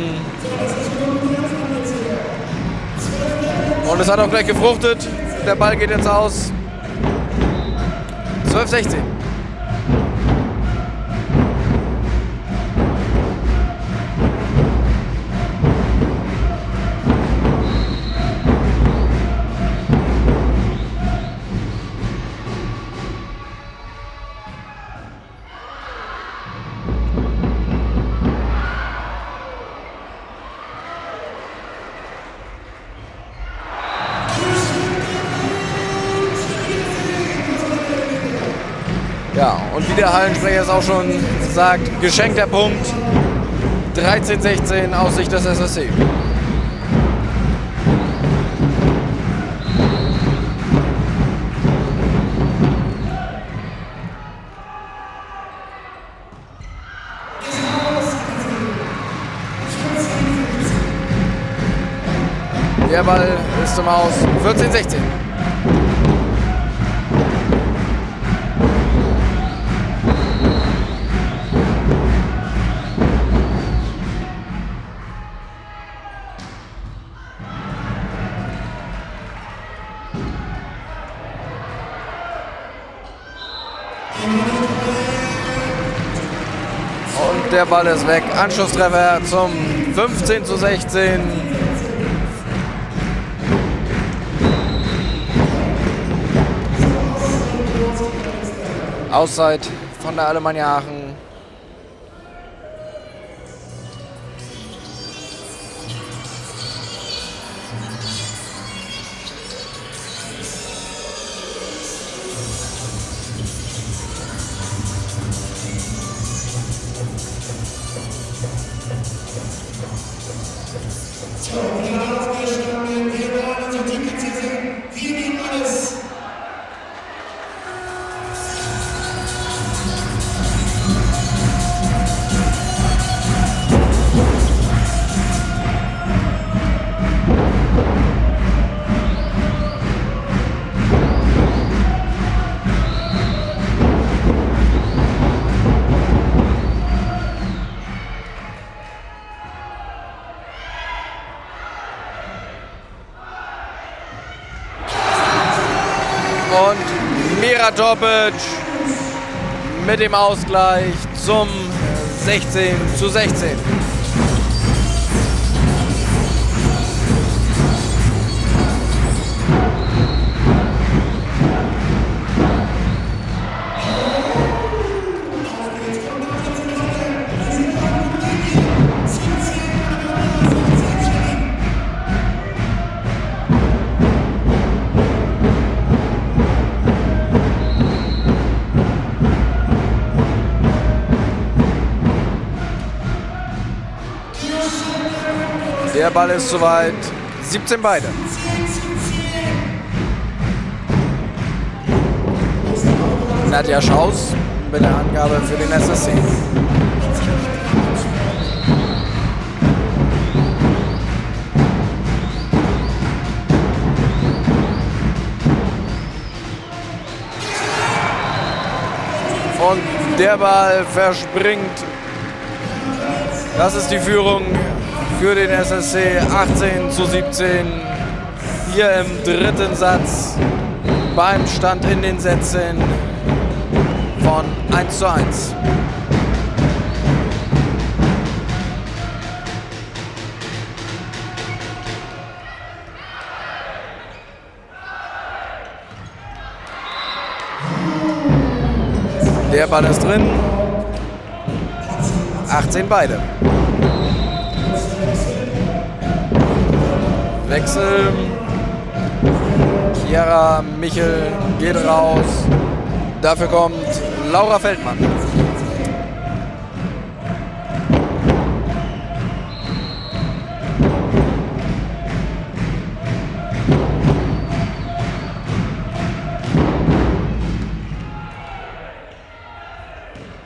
Und es hat auch gleich gefruchtet. Der Ball geht jetzt aus. zwölf sechzehn. Ja, und wie der Hallensprecher es auch schon sagt, geschenkter Punkt. dreizehn sechzehn aus Sicht des S S C. Der Ball ist zum Aus. vierzehn sechzehn. Und der Ball ist weg. Anschlusstreffer zum fünfzehn zu sechzehn. Auszeit von der Alemannia Aachen. Und Mira Topic mit dem Ausgleich zum sechzehn zu sechzehn. Der Ball ist soweit. siebzehn beide. Nadja Schaus mit der Angabe für den S S C. Und der Ball verspringt. Das ist die Führung für den S S C, achtzehn zu siebzehn. Hier im dritten Satz beim Stand in den Sätzen von eins zu eins. Der Ball ist drin. achtzehn beide. Wechsel. Chiara Michel geht raus. Dafür kommt Laura Feldmann.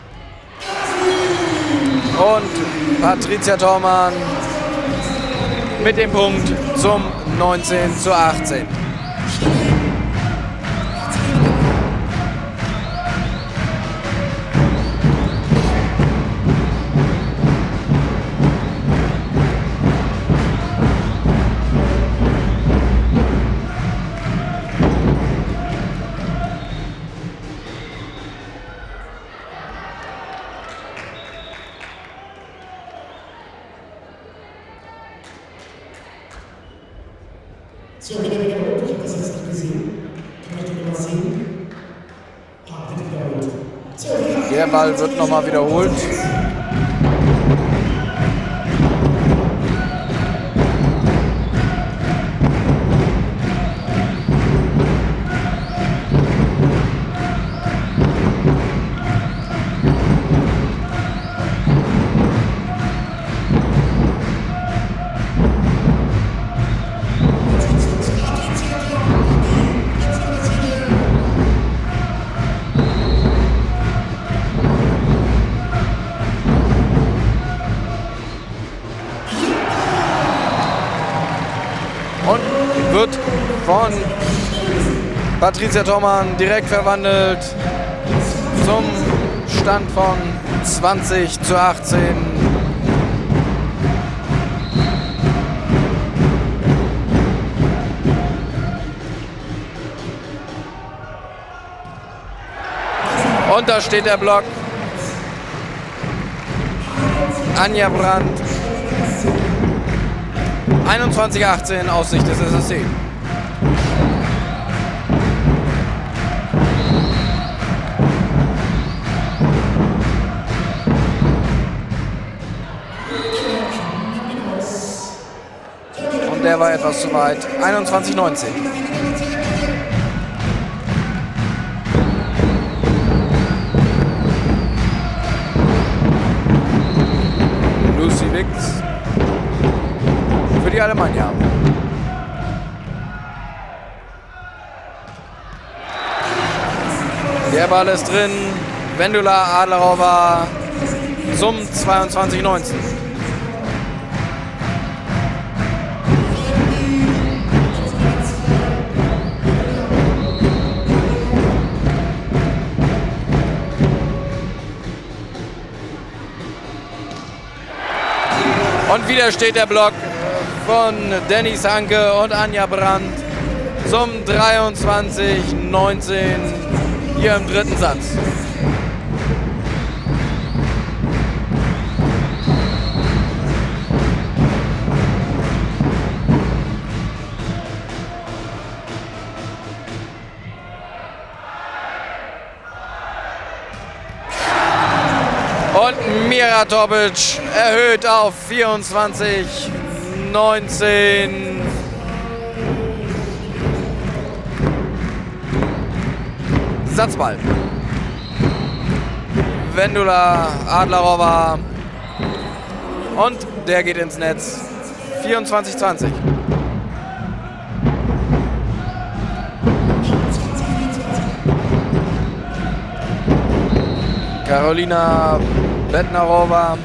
Und Patricia Thormann mit dem Punkt zum neunzehn zu achtzehn. So, wieder wiederholt, ich habe das jetzt nicht gesehen. Kann ich den mal sehen? Ah, wird wiederholt. So, der Ball wird nochmal wiederholt. Wird von Patricia Thommann direkt verwandelt zum Stand von zwanzig zu achtzehn. Und da steht der Block. Anja Brandt. einundzwanzig achtzehn aus Sicht des S S C. Und der war etwas zu weit. einundzwanzig neunzehn. Lucy Wicks für die Alemannia. Der Ball ist drin. Vendula Adlerova zum zweiundzwanzig neunzehn. Und wieder steht der Block von Dennis Hanke und Anja Brandt zum dreiundzwanzig neunzehn hier im dritten Satz. Und Mira Tobic erhöht auf vierundzwanzig neunzehn. Satzball. Vendula Adlerova. Und der geht ins Netz. vierundzwanzig zwanzig. Karolina Bednarova.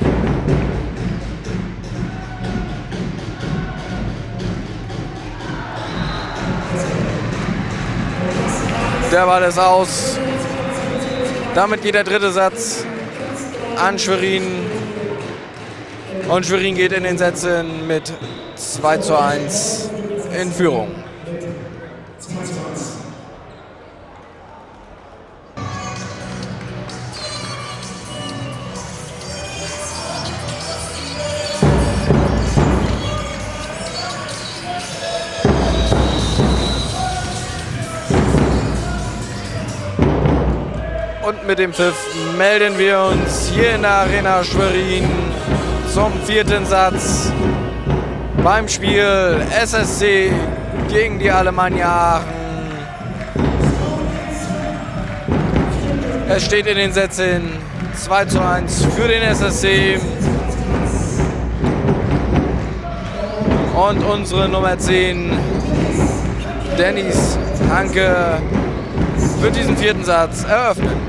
Der Ball ist aus. Damit geht der dritte Satz an Schwerin. Und Schwerin geht in den Sätzen mit zwei zu eins in Führung. Und mit dem Pfiff melden wir uns hier in der Arena Schwerin zum vierten Satz beim Spiel S S C gegen die Alemannia Aachen. Es steht in den Sätzen zwei zu eins für den S S C. Und unsere Nummer zehn, Dennis Hanke, wird diesen vierten Satz eröffnen.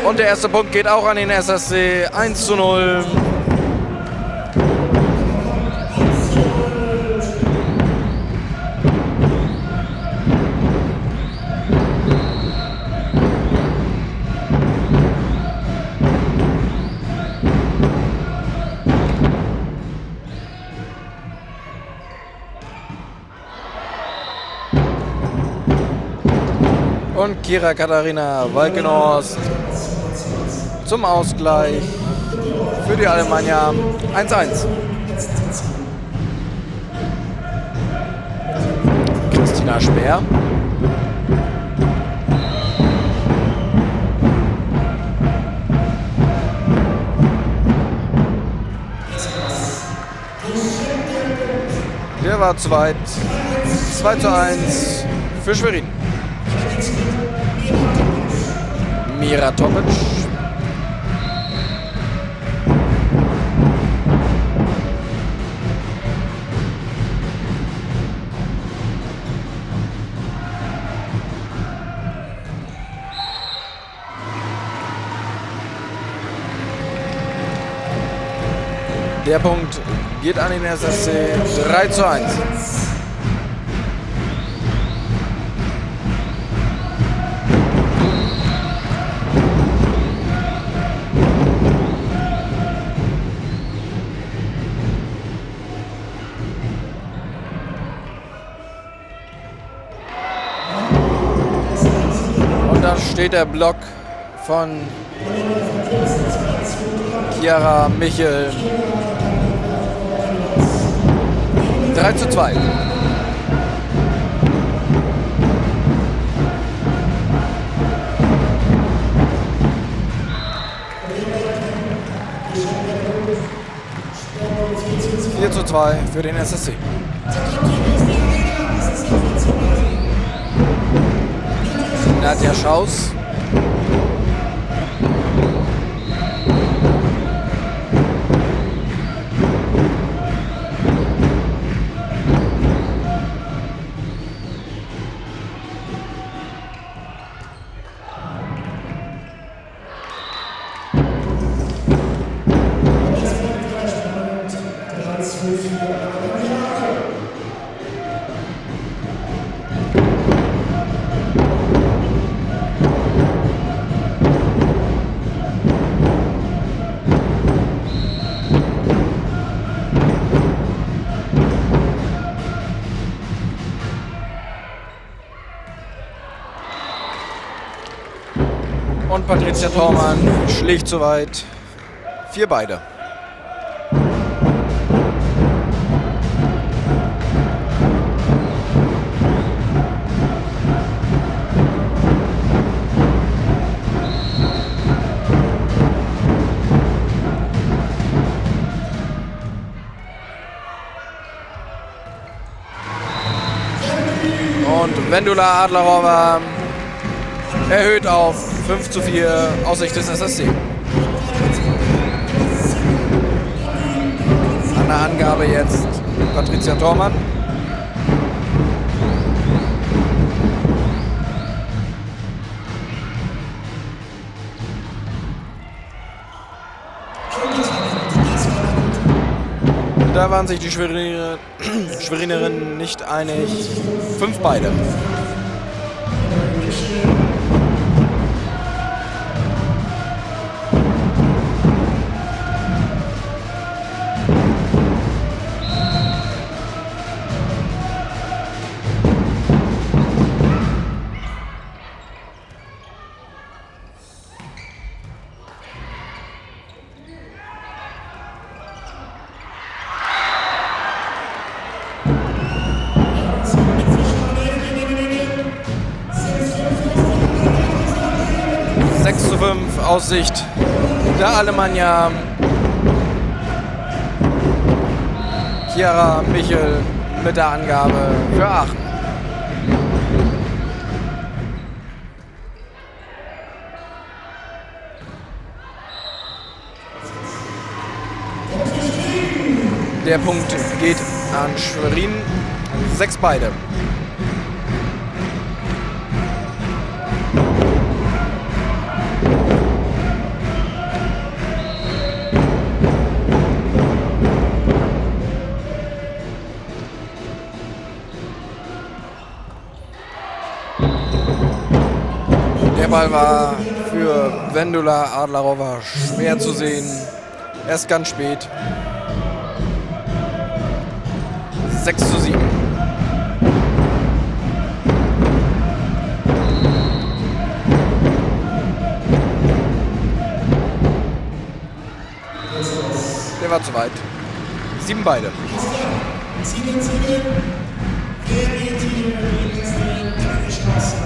Und der erste Punkt geht auch an den S S C. eins zu null. Und Kira Katharina Walkenhorst zum Ausgleich für die Alemannia eins eins. Christina Speer. Der war zu weit. zwei zu eins für Schwerin. Mira Topic. Der Punkt geht an den S S C. drei zu eins. Steht der Block von Chiara Michel. drei zu zwei. vier zu zwei für den S S C. Nadja Schaus. Und Patricia Thormann schlägt zu weit. Vier beide. Und Wendula Adlerova erhöht auf fünf zu vier aus Sicht des S S C. An der Angabe jetzt Patricia Thormann. Da waren sich die Schweriner, Schwerinerinnen nicht einig. Fünf beide. sechs zu fünf aus Sicht der Alemannia. Chiara Michel mit der Angabe für Aachen. Der Punkt geht an Schwerin. Sechs beide. Der Ball war für Vendula Adlerova schwer zu sehen. Erst ganz spät. sechs zu sieben. Der war zu weit. Sieben beide. sieben sieben. Wer geht hier die erste kleine Straße?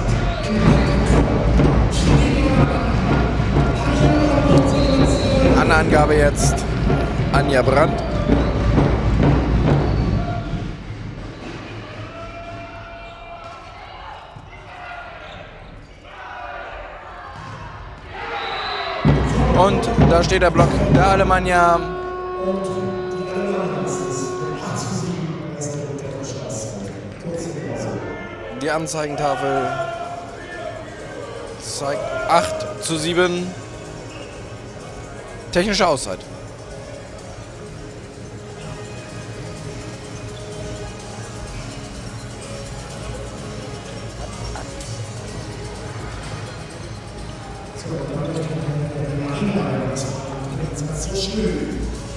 An der Angabe jetzt Anja Brandt. Und da steht der Block der Alemannia. Die Anzeigentafel zeigt acht zu sieben. Technische Auszeit. So schön.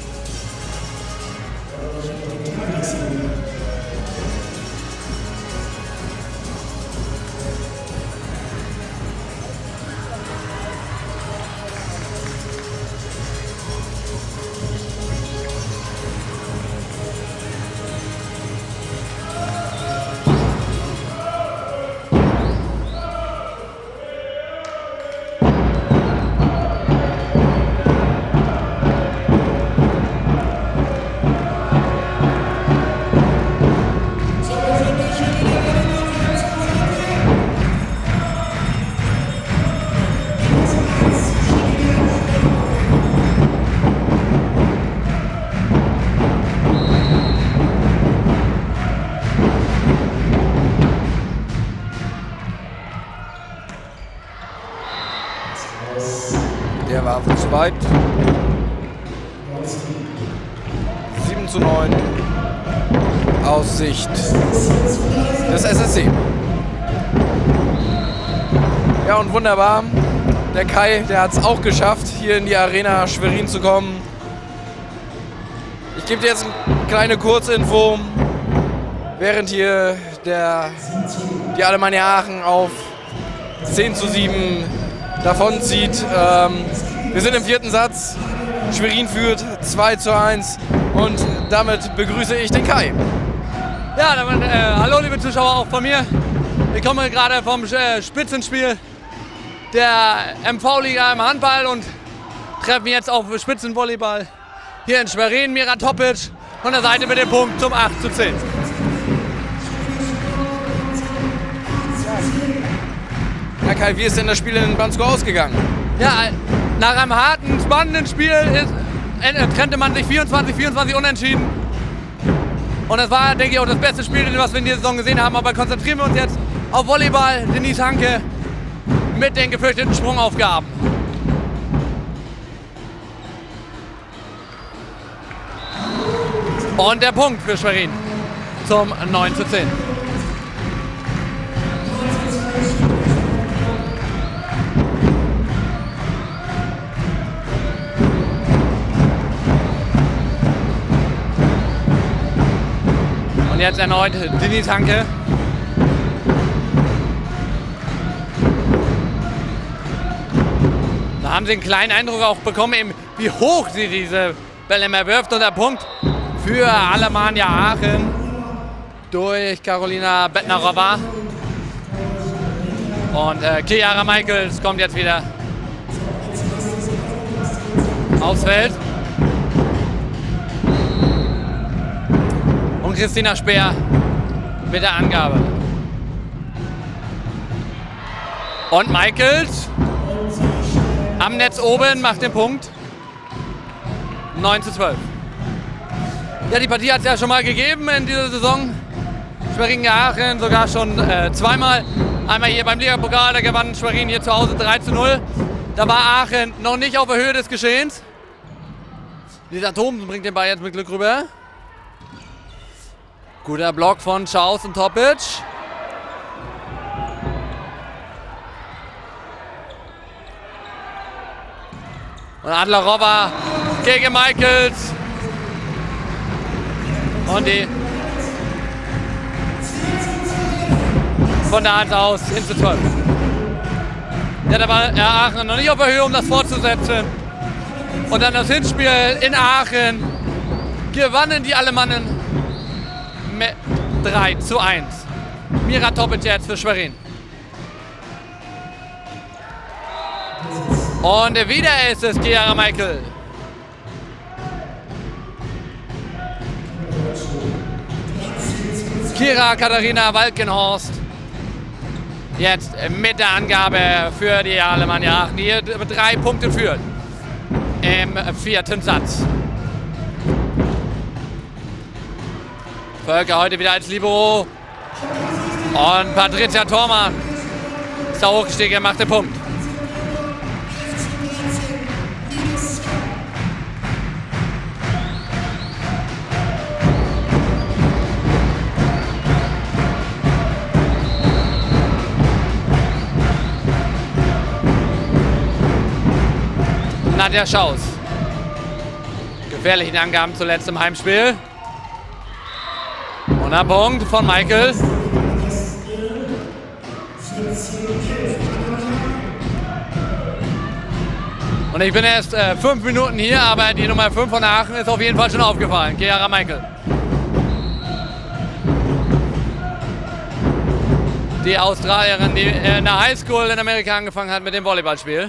Der war zu weit. sieben zu neun aus Sicht des S S C. Ja, und wunderbar. Der Kai, der hat es auch geschafft, hier in die Arena Schwerin zu kommen. Ich gebe dir jetzt eine kleine Kurzinfo. Während hier der, die Alemannia Aachen auf zehn zu sieben davonzieht. Ähm, wir sind im vierten Satz. Schwerin führt zwei zu eins. Und damit begrüße ich den Kai. Ja, dann, äh, hallo liebe Zuschauer auch von mir. Ich komme gerade vom äh, Spitzenspiel der M V-Liga im Handball und treffen jetzt auf Spitzenvolleyball hier in Schwerin. Mira Topic von der Seite mit dem Punkt zum acht zu zehn. Herr Kai, wie ist denn das Spiel in Bansko ausgegangen? Ja, nach einem harten, spannenden Spiel ist, äh, trennte man sich vierundzwanzig vierundzwanzig unentschieden. Und das war, denke ich, auch das beste Spiel, was wir in dieser Saison gesehen haben. Aber konzentrieren wir uns jetzt auf Volleyball. Denise Hanke mit den gefürchteten Sprungaufgaben. Und der Punkt für Schwerin zum neun zu zehn. Und jetzt erneut Denise Hanke. Da haben sie einen kleinen Eindruck auch bekommen, eben wie hoch sie diese Bälle mehr wirft. Und der Punkt für Alemannia Aachen durch Carolina Bednarova. Und äh, Chiara Michaels kommt jetzt wieder aufs Feld. Und Christina Speer mit der Angabe. Und Michaels am Netz oben macht den Punkt. neun zu zwölf. Ja, die Partie hat es ja schon mal gegeben in dieser Saison. Schwerin Aachen sogar schon äh, zweimal. Einmal hier beim Ligapokal, da gewann Schwerin hier zu Hause drei zu null. Da war Aachen noch nicht auf der Höhe des Geschehens. Lisa Thomsen bringt den Ball jetzt mit Glück rüber. Guter Block von Schaus und Topic. Und Adler-Robber gegen Michaels. Und die von der Hand aus hin zu zwölf. Ja, da war Aachen noch nicht auf der Höhe, um das fortzusetzen. Und dann das Hinspiel in Aachen gewannen die Alemannen mit drei zu eins. Mira Topic jetzt für Schwerin. Und wieder ist es Chiara Michael. Kira Katharina Walkenhorst jetzt mit der Angabe für die Alemannia Aachen, die mit drei Punkten führt im vierten Satz. Völker heute wieder als Libero und Patricia Thormann ist da hochgestiegen, macht den Punkt. Nadja Schaus. Gefährlichen Angaben zuletzt im Heimspiel. Und ein Punkt von Michael. Und ich bin erst äh, fünf Minuten hier, aber die Nummer fünf von Aachen ist auf jeden Fall schon aufgefallen. Chiara Michael. Die Australierin, die in der Highschool in Amerika angefangen hat mit dem Volleyballspiel.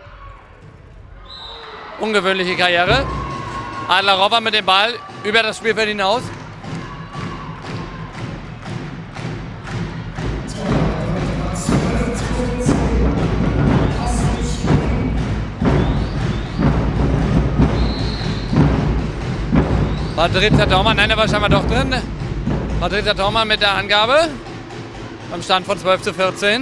Ungewöhnliche Karriere. Adler-Robber mit dem Ball über das Spielfeld hinaus. Patricia Thormann, nein, der war scheinbar doch drin. Patricia Thormann mit der Angabe beim Stand von zwölf zu vierzehn.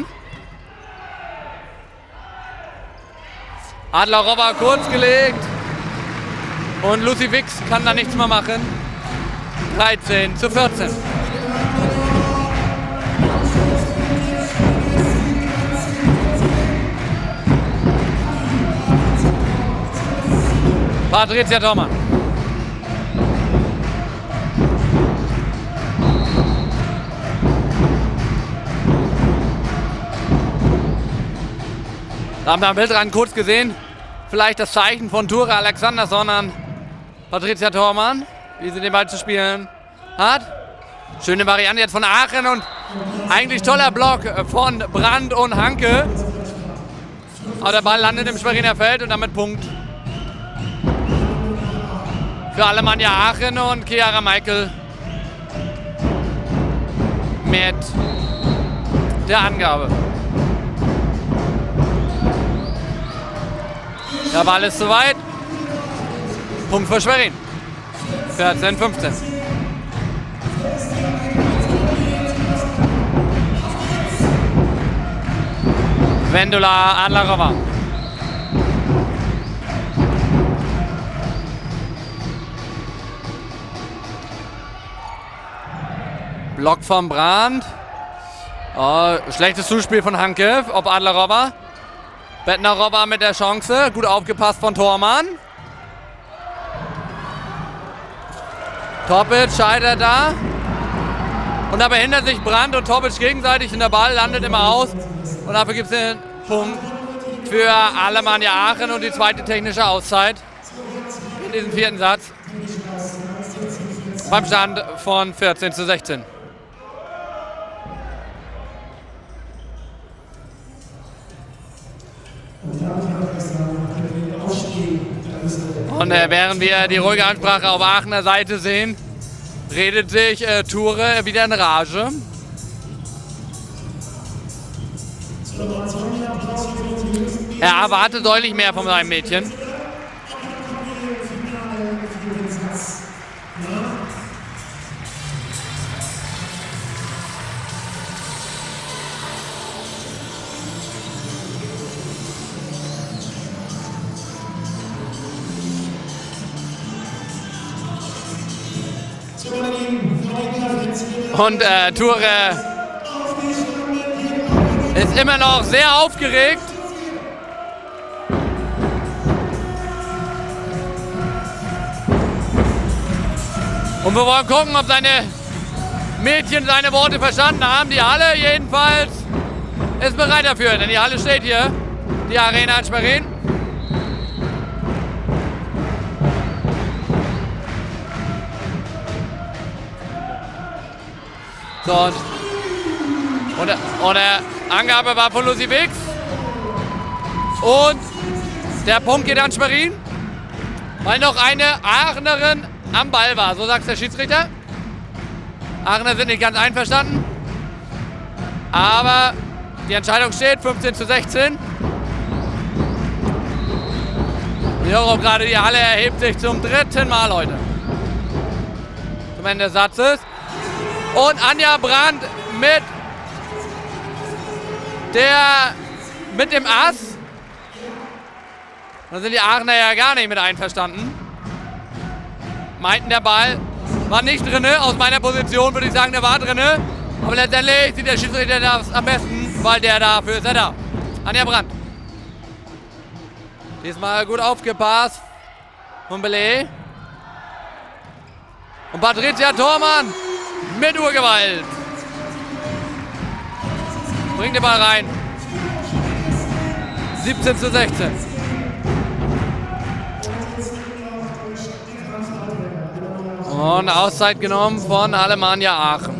Adler-Robber kurz gelegt und Lucy Wix kann da nichts mehr machen. dreizehn zu vierzehn. Patricia Thormann. Da haben wir am Bildrand kurz gesehen, vielleicht das Zeichen von Ture Alexanderson an Patricia Thormann, wie sie den Ball zu spielen hat. Schöne Variante jetzt von Aachen und eigentlich toller Block von Brandt und Hanke. Aber der Ball landet im Schweriner Feld und damit Punkt für Alemannia Aachen und Chiara Michael mit der Angabe. Der Ball ist zu weit. Punkt für Schwerin. vierzehn fünfzehn. Vendula Adler-Robber. Block vom Brandt. Oh, schlechtes Zuspiel von Hanke, ob Adler-Robber. Bettner-Robber mit der Chance, gut aufgepasst von Thormann. Topic scheitert da. Und da behindert sich Brandt und Topic gegenseitig und der Ball landet immer aus. Und dafür gibt es den Punkt für Alemannia Aachen und die zweite technische Auszeit in diesem vierten Satz. Beim Stand von vierzehn zu sechzehn. Und äh, während wir die ruhige Ansprache auf Aachener Seite sehen, redet sich äh, Ture wieder in Rage. Er erwartet deutlich mehr von seinem Mädchen. Und äh, Ture ist immer noch sehr aufgeregt. Und wir wollen gucken, ob seine Mädchen seine Worte verstanden haben. Die Halle jedenfalls ist bereit dafür, denn die Halle steht hier, die Arena in Schwerin. So, und, und, und der Angabe war von Lucy Wix. Und der Punkt geht an Schwerin, weil noch eine Aachenerin am Ball war. So sagt der Schiedsrichter. Aachener sind nicht ganz einverstanden. Aber die Entscheidung steht, fünfzehn zu sechzehn. Ich höre auch gerade, die Halle erhebt sich zum dritten Mal heute. Zum Ende des Satzes. Und Anja Brandt mit, der, mit dem Ass. Da sind die Aachener ja gar nicht mit einverstanden. Meinten, der Ball war nicht drin. Aus meiner Position würde ich sagen, der war drin. Aber letztendlich sieht der Schiedsrichter das am besten, weil der dafür ist er da. Anja Brandt. Diesmal gut aufgepasst von Belay. Und Patricia Thormann mit Urgewalt. Bringt den Ball rein. siebzehn zu sechzehn. Und Auszeit genommen von Alemannia Aachen.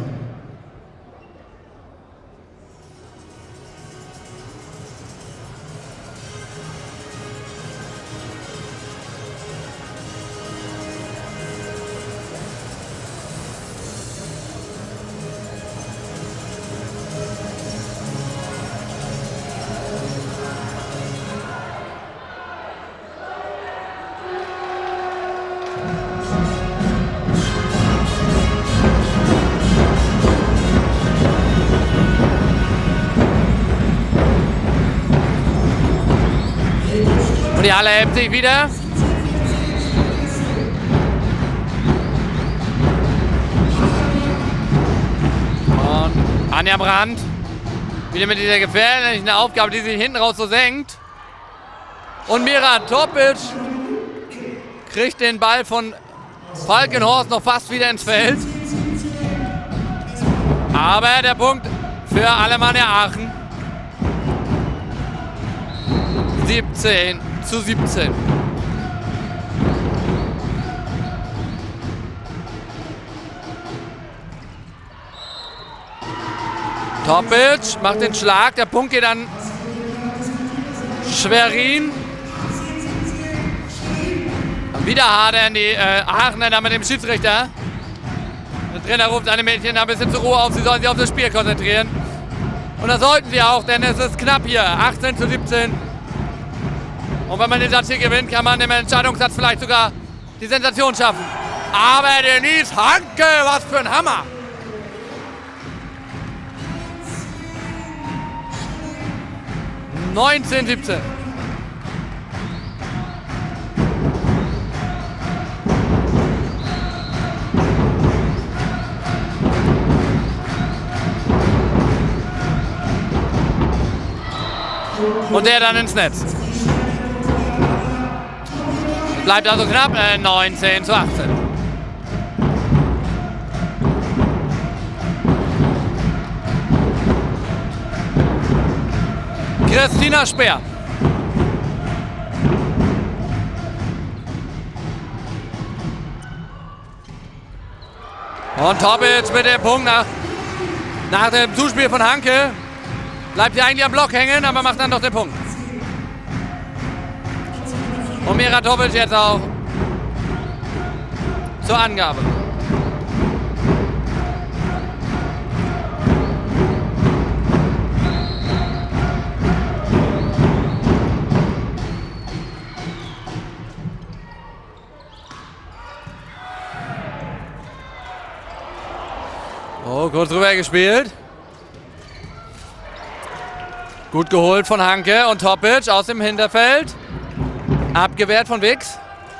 Die Halle hebt sich wieder. Und Anja Brandt wieder mit dieser gefährlichen Aufgabe, die sich hinten raus so senkt. Und Mira Topic kriegt den Ball von Falkenhorst noch fast wieder ins Feld. Aber der Punkt für Alemannia Aachen. siebzehn zu siebzehn. Topic macht den Schlag. Der Punkt geht an Schwerin. Wieder hadern die äh, Aachener da mit dem Schiedsrichter. Der Trainer ruft seine Mädchen ein bisschen zur Ruhe auf. Sie sollen sich auf das Spiel konzentrieren. Und das sollten sie auch, denn es ist knapp hier. achtzehn zu siebzehn. Und wenn man den Satz hier gewinnt, kann man im Entscheidungssatz vielleicht sogar die Sensation schaffen. Aber Denise Hanke, was für ein Hammer! neunzehn siebzehn. Und der dann ins Netz. Bleibt also knapp, äh, neunzehn zu achtzehn. Christina Speer. Und Topic mit dem Punkt nach, nach dem Zuspiel von Hanke. Bleibt hier eigentlich am Block hängen, aber macht dann doch den Punkt. Und Mira Topic jetzt auch zur Angabe. Oh, kurz rüber gespielt. Gut geholt von Hanke und Topic aus dem Hinterfeld. Abgewehrt von Wix.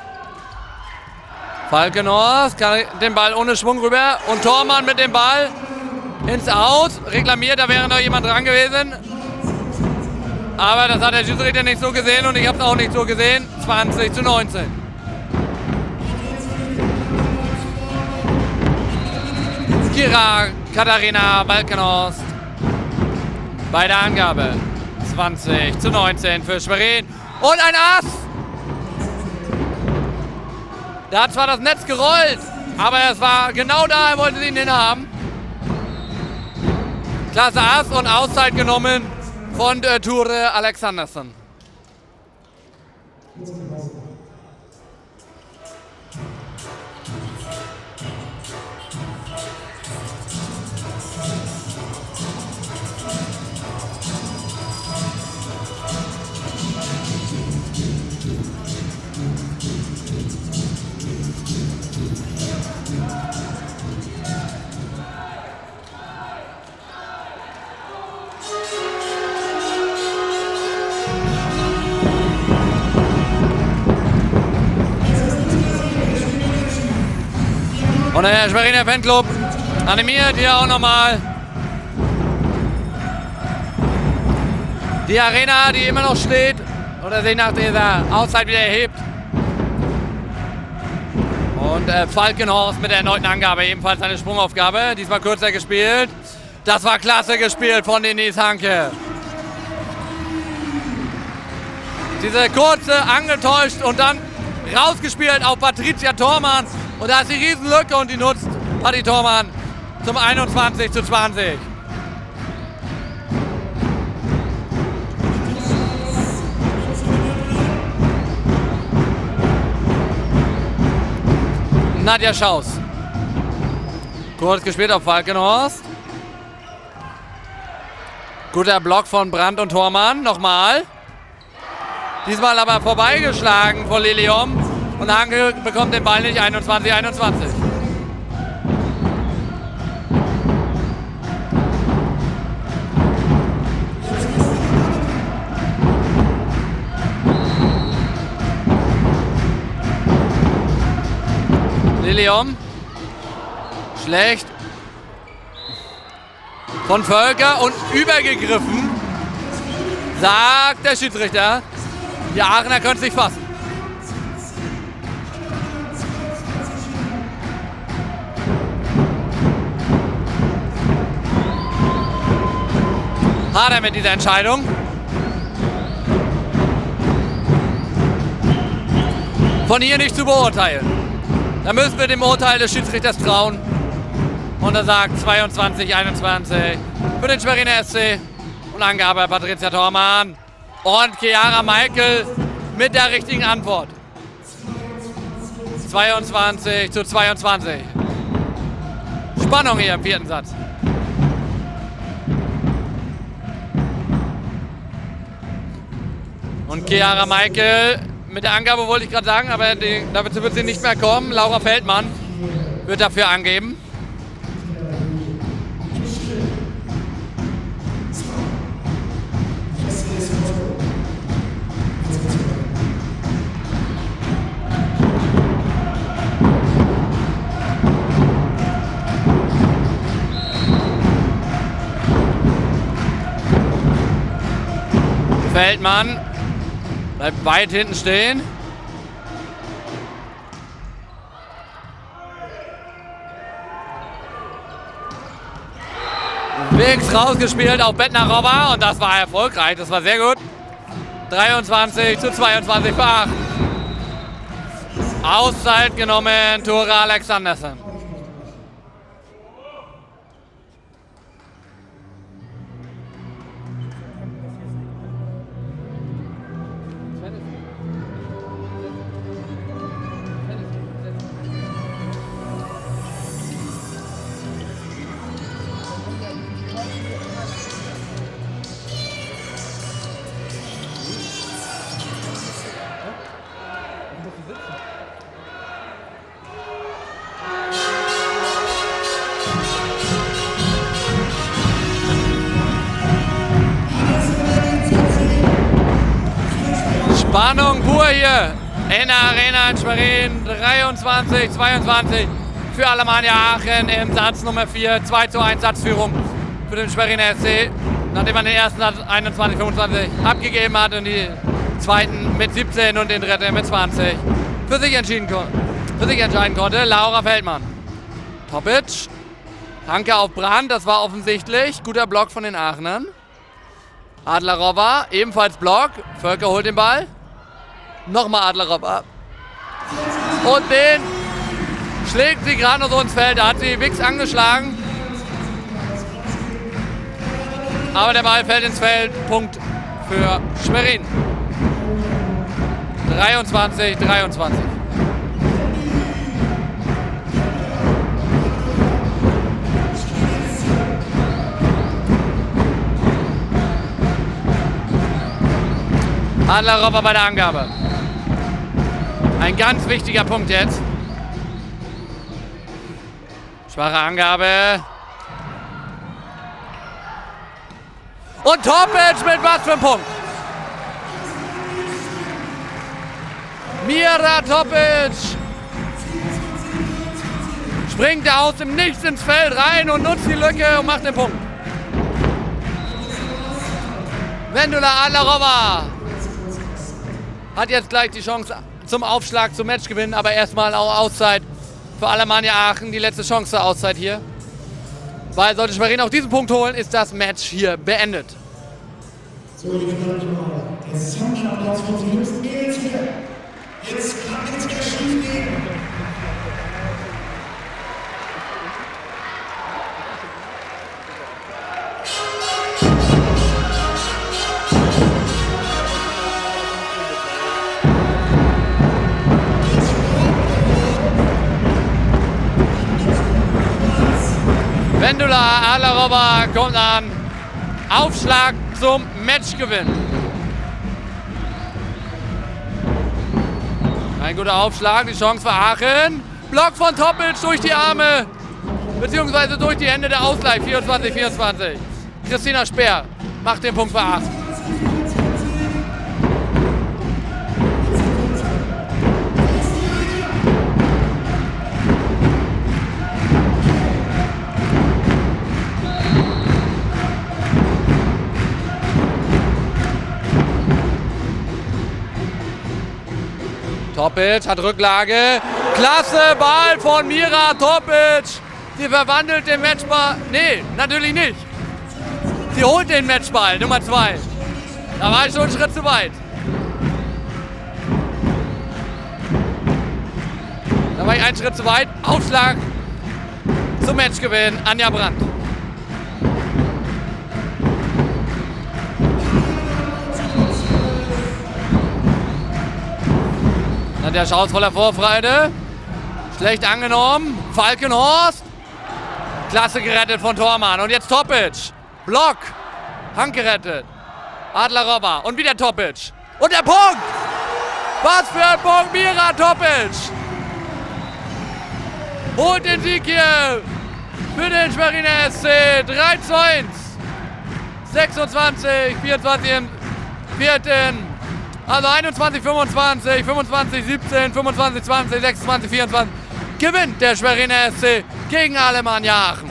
Falkenhorst kann den Ball ohne Schwung rüber. Und Thormann mit dem Ball ins Aus. Reklamiert, da wäre noch jemand dran gewesen. Aber das hat der Schiedsrichter nicht so gesehen und ich habe es auch nicht so gesehen. zwanzig zu neunzehn. Kira Katharina Walkenhorst bei der Angabe zwanzig zu neunzehn für Schwerin. Und ein Ass! Da hat zwar das Netz gerollt, aber es war genau da, er wollte ihn hinhaben. Klasse Ass und Auszeit genommen von äh, Ture Alexandersen. Und der Schweriner Fanclub animiert hier auch nochmal die Arena, die immer noch steht oder sich nach dieser Auszeit wieder erhebt. Und äh, Falkenhorst mit der erneuten Angabe, ebenfalls eine Sprungaufgabe, diesmal kürzer gespielt. Das war klasse gespielt von Denise Hanke. Diese kurze angetäuscht und dann rausgespielt auf Patricia Thormann. Und da ist die Riesenlücke und die nutzt Patti Thormann zum einundzwanzig zu zwanzig. Nadja Schaus. Kurz gespielt auf Falkenhorst. Guter Block von Brandt und Thormann. Nochmal. Diesmal aber vorbeigeschlagen von Lilium. Und Hanke bekommt den Ball nicht. einundzwanzig einundzwanzig. Lilium. Schlecht. Von Völker und übergegriffen. Sagt der Schiedsrichter. Die Aachener können es nicht fassen. Harder mit dieser Entscheidung. Von hier nicht zu beurteilen. Da müssen wir dem Urteil des Schiedsrichters trauen. Und er sagt zweiundzwanzig einundzwanzig für den Schweriner S C. Und Angabe Patricia Thormann. Und Chiara Michael mit der richtigen Antwort. zweiundzwanzig zu zweiundzwanzig. Spannung hier im vierten Satz. Und Chiara Michael mit der Angabe wollte ich gerade sagen, aber die, dazu wird sie nicht mehr kommen. Laura Feldmann wird dafür angeben. Feldmann bleibt weit hinten stehen. Wegs rausgespielt auf Bettner Robber und das war erfolgreich, das war sehr gut. dreiundzwanzig zu zweiundzwanzig für acht. Auszeit genommen, Ture Alexandersen. Spannung pur hier in der Arena in Schwerin. dreiundzwanzig zweiundzwanzig für Alemannia Aachen im Satz Nummer vier. zwei zu eins Satzführung für den Schweriner S C. Nachdem man den ersten Satz einundzwanzig fünfundzwanzig abgegeben hat und die zweiten mit siebzehn und den dritten mit zwanzig für sich, entschieden, für sich entscheiden konnte. Laura Feldmann. Topic. Hanke auf Brand, das war offensichtlich. Guter Block von den Aachenern. Adlerova, ebenfalls Block. Völker holt den Ball. Nochmal Adlerova. Und den schlägt sie gerade noch so ins Feld. Da hat sie Wix angeschlagen. Aber der Ball fällt ins Feld. Punkt für Schwerin. dreiundzwanzig dreiundzwanzig. Adlerova bei der Angabe. Ein ganz wichtiger Punkt jetzt. Schwache Angabe. Und Topic mit was für einem Punkt? Mira Topic springt aus dem Nichts ins Feld rein und nutzt die Lücke und macht den Punkt. Vendula Adlerova hat jetzt gleich die Chance zum Aufschlag, zum Matchgewinn, aber erstmal auch Auszeit für Alemannia Aachen. Die letzte Chance zur Auszeit hier. Weil sollte Schwerin auch diesen Punkt holen, ist das Match hier beendet. So, liebe Damen und Herren, der Saisonapplaus von Sie müssen wir jetzt hier. Jetzt kann nichts mehr schief gehen. Vendula Adlerova kommt an. Aufschlag zum Matchgewinn. Ein guter Aufschlag, die Chance für Aachen. Block von Topic durch die Arme, beziehungsweise durch die Hände der Ausgleich. vierundzwanzig vierundzwanzig. Christina Speer macht den Punkt für Aachen. Topic hat Rücklage. Klasse Ball von Mira Topic. Sie verwandelt den Matchball. Nee, natürlich nicht. Sie holt den Matchball, Nummer zwei. Da war ich schon einen Schritt zu weit. Da war ich einen Schritt zu weit. Aufschlag zum Matchgewinn. Anja Brandt. Der Schaus voller Vorfreude. Schlecht angenommen. Falkenhorst. Klasse gerettet von Thormann. Und jetzt Topic. Block. Hank gerettet. Adlerova. Und wieder Topic. Und der Punkt. Was für ein Punkt. Mira Topic. Holt den Sieg hier für den Schweriner S C. drei zu eins. sechsundzwanzig, vierundzwanzig im vierten. Also einundzwanzig fünfundzwanzig, fünfundzwanzig siebzehn, fünfundzwanzig zwanzig, sechsundzwanzig vierundzwanzig gewinnt der Schweriner S C gegen Alemannia Aachen.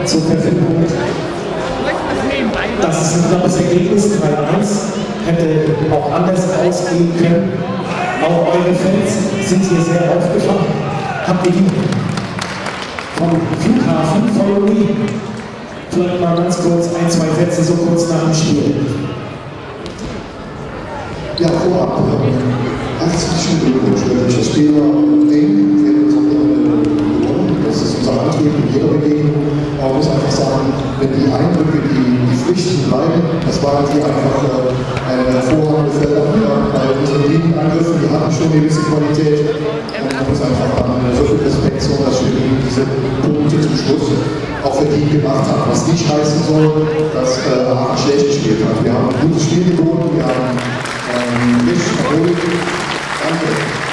zur Verfügung. Das ist ein knappes Ergebnis, drei eins, hätte auch anders ausgehen können. Auch eure Fans sind hier sehr aufgefahren. Habt ihr die vom Flughafen, Follow Me? Vielleicht mal ganz kurz ein, zwei Sätze, so kurz nach dem Spiel. Ja, vorab. Herzlichen Glückwunsch. Das Spiel war eng, wir haben uns auch gewonnen. Das ist unser Antrieb in jeder Begegnung. Aber man muss einfach sagen, wenn die Eindrücke, die, die Pflichten bleiben, das waren die einfach äh, eine hervorragende Feldabwehr bei unseren Gegenangriffen, die hatten schon eine gewisse Qualität. Und man muss einfach dann so viel Respekt so, dass wir diese Punkte zum Schluss auch verdient gemacht haben. Was nicht heißen soll, dass äh, Aachen schlecht gespielt hat. Wir haben ein gutes Spiel geboten, wir haben ähm, nicht ruhig. Danke.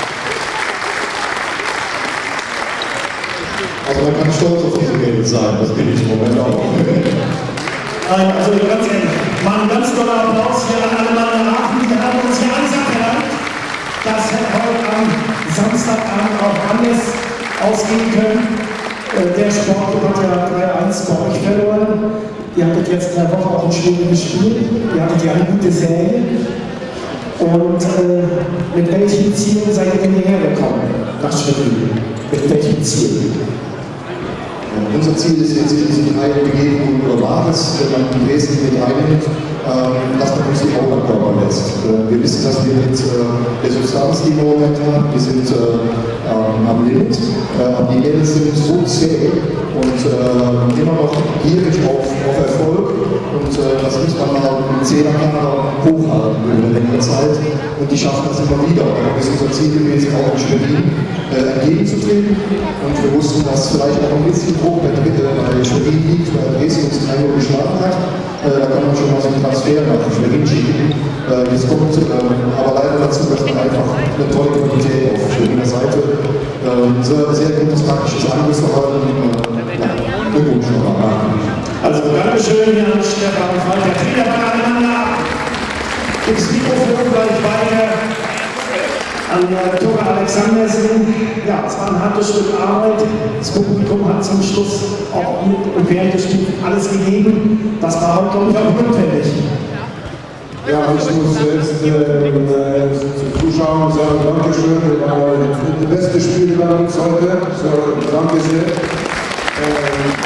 Also man kann stolz auf diese Mädels sein, das bin ich im Moment auch. Also ganz ehrlich, mal ein ganz toller Applaus hier an alle Mann nach Aachen, die haben uns hier alles abgelangt. Das hätte heute am Samstagabend auch anders ausgehen können. Der Sport hat ja drei eins bei euch verloren. Ihr hattet jetzt in der Woche auch ein schwieriges Spiel. Ihr hattet ja eine gute Serie. Und äh, mit welchen Zielen seid ihr denn hierher gekommen? Nach Schwerin. Mit welchen Zielen? Unser Ziel ist jetzt in diesen drei Begegnungen globales, wenn man die Dresden mit einnimmt, ähm, dass man uns die Augen am Körper lässt. Äh, wir wissen, dass wir mit äh, der Substanz, die wir im Moment haben, wir sind äh, ähm, am Limit, äh, aber die Mädels sind so zäh und äh, immer noch gierig auf, auf Erfolg und äh, das muss man mal mit Zehnerkader hochhalten über eine längere Zeit und die schaffen das immer wieder. Und das ist unser Ziel gewesen, auch in Schwerin äh, entgegenzutreten und wir wussten, dass vielleicht auch ein bisschen Druck bei Schwerin liegt, weil Dresden uns drei Uhr geschlagen hat. Äh, da kann man schon mal so einen Transfer nach Schwerin schicken. Äh, das kommt äh, aber leider dazu, dass man einfach eine tolle Qualität auf Schweriner Seite, äh, sehr, sehr gutes taktisches Angriffsverhalten. Äh, ja, Glückwunsch nochmal. Also Dankeschön, Herr Stefan Falk, der Trainer bei Alemannia. Das Mikrofon gleich weiter an Tora Alexandersen. Ja, es war ein hartes Stück Arbeit. Das Publikum hat zum Schluss auch mit und während des Spiels alles gegeben. Das war heute, glaube ich, auch notwendig. Ja, ich muss jetzt äh, äh, zu Zuschauern sagen, Dankeschön, das war das beste Spiel bei uns heute. So, danke sehr. Ähm,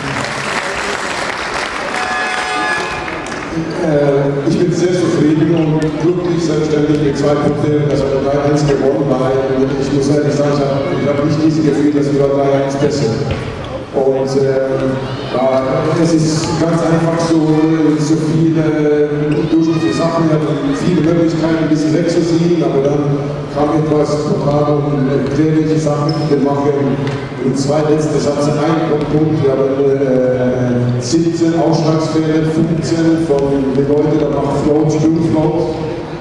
Äh, ich bin sehr zufrieden und glücklich, selbstständig mit zwei Punkten, dass wir drei eins gewonnen haben. Ich muss ehrlich sagen, ich habe hab nicht dieses Gefühl, dass wir drei eins besser sind. Und äh, ja, es ist ganz einfach so, so viele durchschnittliche Sachen, wir hatten viele Möglichkeiten, ein bisschen wegzuziehen, aber dann kam etwas total unerklärliche Sachen gemacht. Im zweitletzten Satz ein Punkt, wir haben äh, siebzehn Ausschlagsfehler, fünfzehn von den Leuten, da macht Float, Stimmfloat.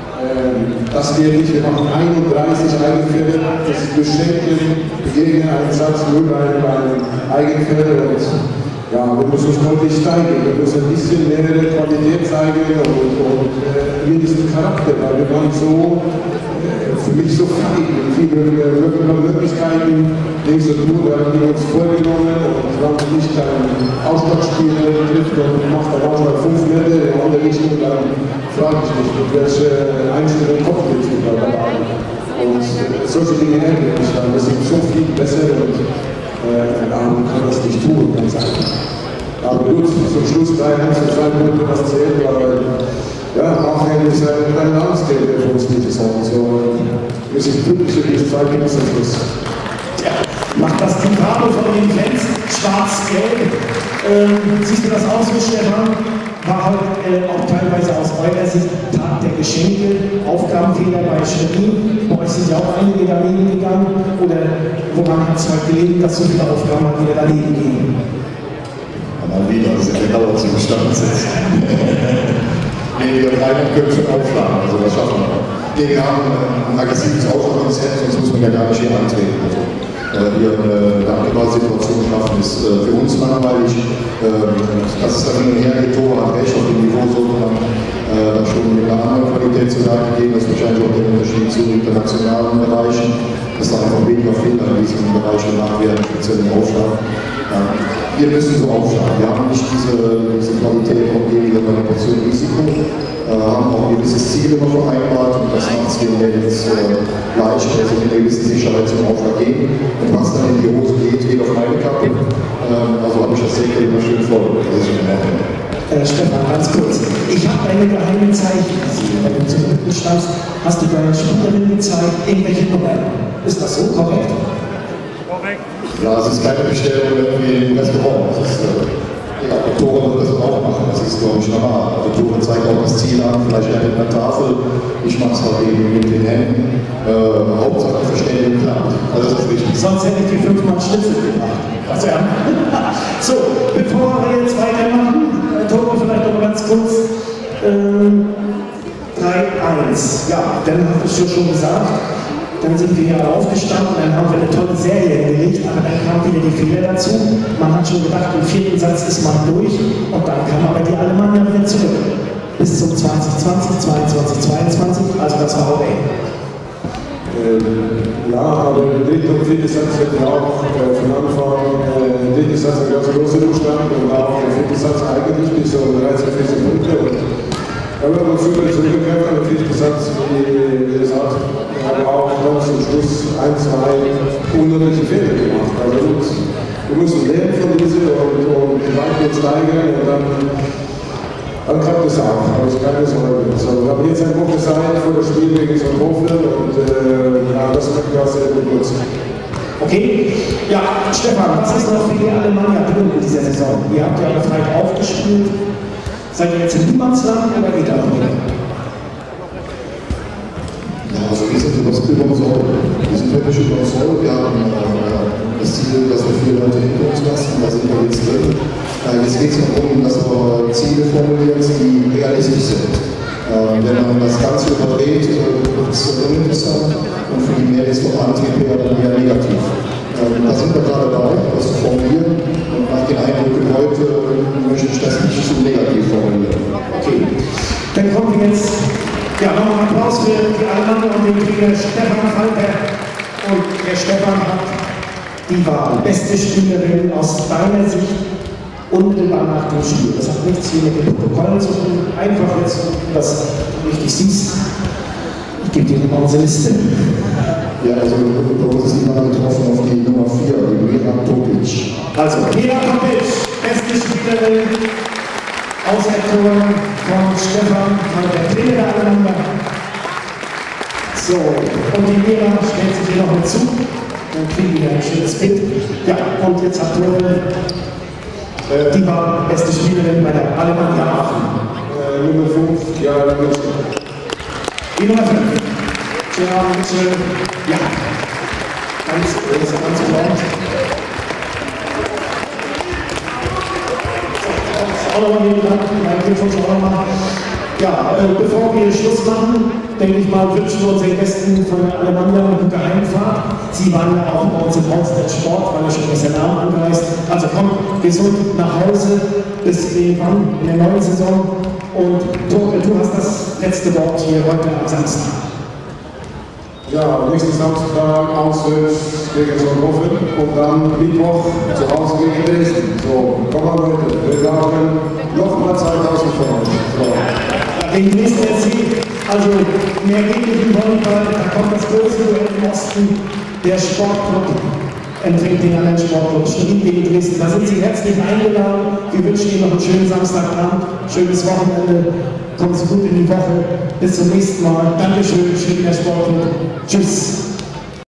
Das geht nicht, wir machen einunddreißig Eigenfälle, das ist beschenken gegen einen Satz null bei einem Eigenfälle und ja, wir müssen uns deutlich steigen, wir müssen ein bisschen mehr Qualität zeigen und, und äh, mindestens Charakter, weil wir waren so, äh, für mich so feig, viele äh, Möglichkeiten, links und gut, wir haben die uns vorgenommen und wir haben nicht ein Ausschlagspiel trifft und macht dann auch mal fünf Meter in die andere Richtung, dann frage ich mich, mit welcher Einstellung Kopf geht es dabei. Und äh, solche Dinge ärgern mich dann, das sind so viel besser und äh, man kann das nicht tun, ganz einfach. Aber gut, zum Schluss drei eins und zwei Punkte, was zählt, aber ja, auch wenn es ein Landscape für uns dieses Haus. So, wir sind glücklich für diese zwei Punkte zum Schluss. Ja, macht das die Farbe von den Fans schwarz-gelb. Ähm, siehst du das aus, Stefan? War heute äh, auch teilweise aus eurer Sicht Tag der Geschenke, Aufgabenfehler bei Schwerin. Bei euch sind ja auch einige daneben gegangen. Oder woran hat es heute gelegen, dass so viele Aufgaben halt wieder daneben gehen? Mal wieder, dass der Dauer zu Bestand sitzt. Nee, wir drei können schon aufschlagen, also das schaffen wir. Nee, wir haben ein aggressives Ausschlagkonzept, sonst muss man ja gar nicht hier antreten. Also, äh, hier eine Basketball-Situation schaffen ist äh, für uns langweilig. Äh, dass es dann hin und her geht, Tore hat recht, auf dem Niveau sollte man äh, dann schon mit einer anderen Qualität zur Seite gehen. Das ist wahrscheinlich auch der Unterschied zu internationalen Bereichen, dass da einfach weniger Fehler in diesem Bereich gemacht werden, speziell im Aufschlag. Ja. wir müssen so aufschlagen. Wir haben nicht diese, diese Qualität und gegen eine Portion Risiko, äh, haben auch ein gewisses Ziel immer vereinbart und das macht es jetzt äh, leicht, also eine gewisse Sicherheit zum Aufschlag geben. Und was dann in die Hose geht, geht auf meine Kappe. Ähm, also habe ich das Säcke immer schön voll. Das ist schon in Ordnung. Äh, Stefan, ganz kurz. Ich habe deine geheimen Zeichen gesehen, wenn du zum Rücken standst, hast du deiner Spielerin gezeigt, irgendwelche Nummern. Ist das so korrekt? Korrekt. Ja, es ist keine Bestellung irgendwie im Restaurant. Das ist, äh, ja, Autoren wird das auch machen, das ist, glaube ich, normal. Autoren zeigen auch das Ziel an, vielleicht mit einer Tafel. Ich mache es halt eben mit den Händen. Äh, Hauptsache Verständigung klappt. Also das ist wichtig. Sonst hätte ich die fünfmal Schnitzel gemacht. Also, ja. So, bevor wir jetzt weitermachen, äh, Tore vielleicht noch mal ganz kurz. Ähm, drei eins. Ja, dann hast du es ja schon gesagt. Dann sind wir hier aufgestanden, dann haben wir eine tolle Serie hingelegt, aber dann kamen wieder die Fehler dazu. Man hat schon gedacht, im vierten Satz ist man durch und dann kam aber die Alemannia wieder zurück. Bis zum zwanzig zwanzig, zweiundzwanzig zweiundzwanzig, also das war auch eng. Äh, ja, aber der dritte und vierte Satz hätten auch äh, von Anfang äh, der dritte Satz ein ganz großer Umstand und auch der vierte Satz eigentlich bis so dreizehn, vierzehn Punkte. Und da haben wir uns super zurückgekämpft, aber der vierte Satz, wie gesagt, aber auch dann zum Schluss ein, zwei unnötige Fehler gemacht. Also wir müssen lernen von diesen und, und weiter steigern und dann, dann klappt es auch. Also keine Sorge. So, wir haben jetzt eine Woche Zeit vor das Spiel gegen Sandhofen und äh, ja, das können wir sehr gut nutzen. Okay, ja, Stefan, was ist noch für die Alemannia drin in dieser Saison? Ihr habt ja befreit aufgespielt. Seid ihr jetzt in Niemandsland oder geht da noch wieder? Ja, also wir sind über das Soll. Wir sind wirklich über das Soll. Wir haben äh, das Ziel, dass wir vier Leute hinter uns lassen. Da sind wir jetzt drin. Äh, jetzt geht es noch darum, dass wir Ziele formulieren, die realistisch sind. Äh, wenn man das Ganze überdreht, äh, wird es uninteressant und für die Mehrheits- und Antrieb her dann eher negativ. Äh, da sind wir gerade dabei, das zu formulieren. Und nach den Eindrücken heute möchte ich das nicht zu negativ formulieren. Okay, dann kommen wir jetzt. Ja, nochmal Applaus für die Alemannia und den Trainer Stefan Falter. Und der Stefan hat die Wahl. Beste Spielerin aus deiner Sicht unmittelbar nach dem Spiel. Das hat nichts hier mit den Protokollen zu tun. Einfach jetzt, dass du richtig siehst. Ich gebe dir mal unsere Liste. Ja, also bei uns ist jemand getroffen auf die Nummer vier, die Mira Topic. Also, Mira Topic, beste Spielerin. Auserkoren von Stefan, von der Trainer der Alemannia. So, und die Mira stellt sich hier noch mit zu. Dann kriegen wir ein schönes Bild. Ja, und jetzt hat Tore. Äh, die war beste Spielerin bei der Alemannia Aachen. Äh, Nummer fünf, ja, Mitchell. Die Nummer fünf. Tja, Mitchell. Ja. Ganz, das ist ganz klar. Ja, äh, bevor wir Schluss machen, denke ich mal, wünschen wir unseren Gästen von der Alemannia eine gute Heimfahrt. Sie waren ja auch bei uns im Haus der Sport, weil er schon aus der Namen angereist. Also kommt gesund nach Hause bis irgendwann in der neuen Saison. Und Tore, du hast das letzte Wort hier heute am Samstag. Ja, nächsten Samstag auswärts gegen Sandhofen und dann Mittwoch zu Hause gegen Dresden. So, komm mal Leute, wir glauben nochmal zweitausend von euch. So. Gegen Dresden S C, also mehr geht nicht im Volleyball, da kommt das größte Duell im Osten, der Sportclub empfängt den anderen Sportclub Schwerin gegen Dresden. Da sind Sie herzlich eingeladen. Wir wünschen Ihnen noch einen schönen Samstagabend, schönes Wochenende. Kommen Sie gut in die Woche. Bis zum nächsten Mal. Dankeschön, Schweriner Sportclub. Tschüss.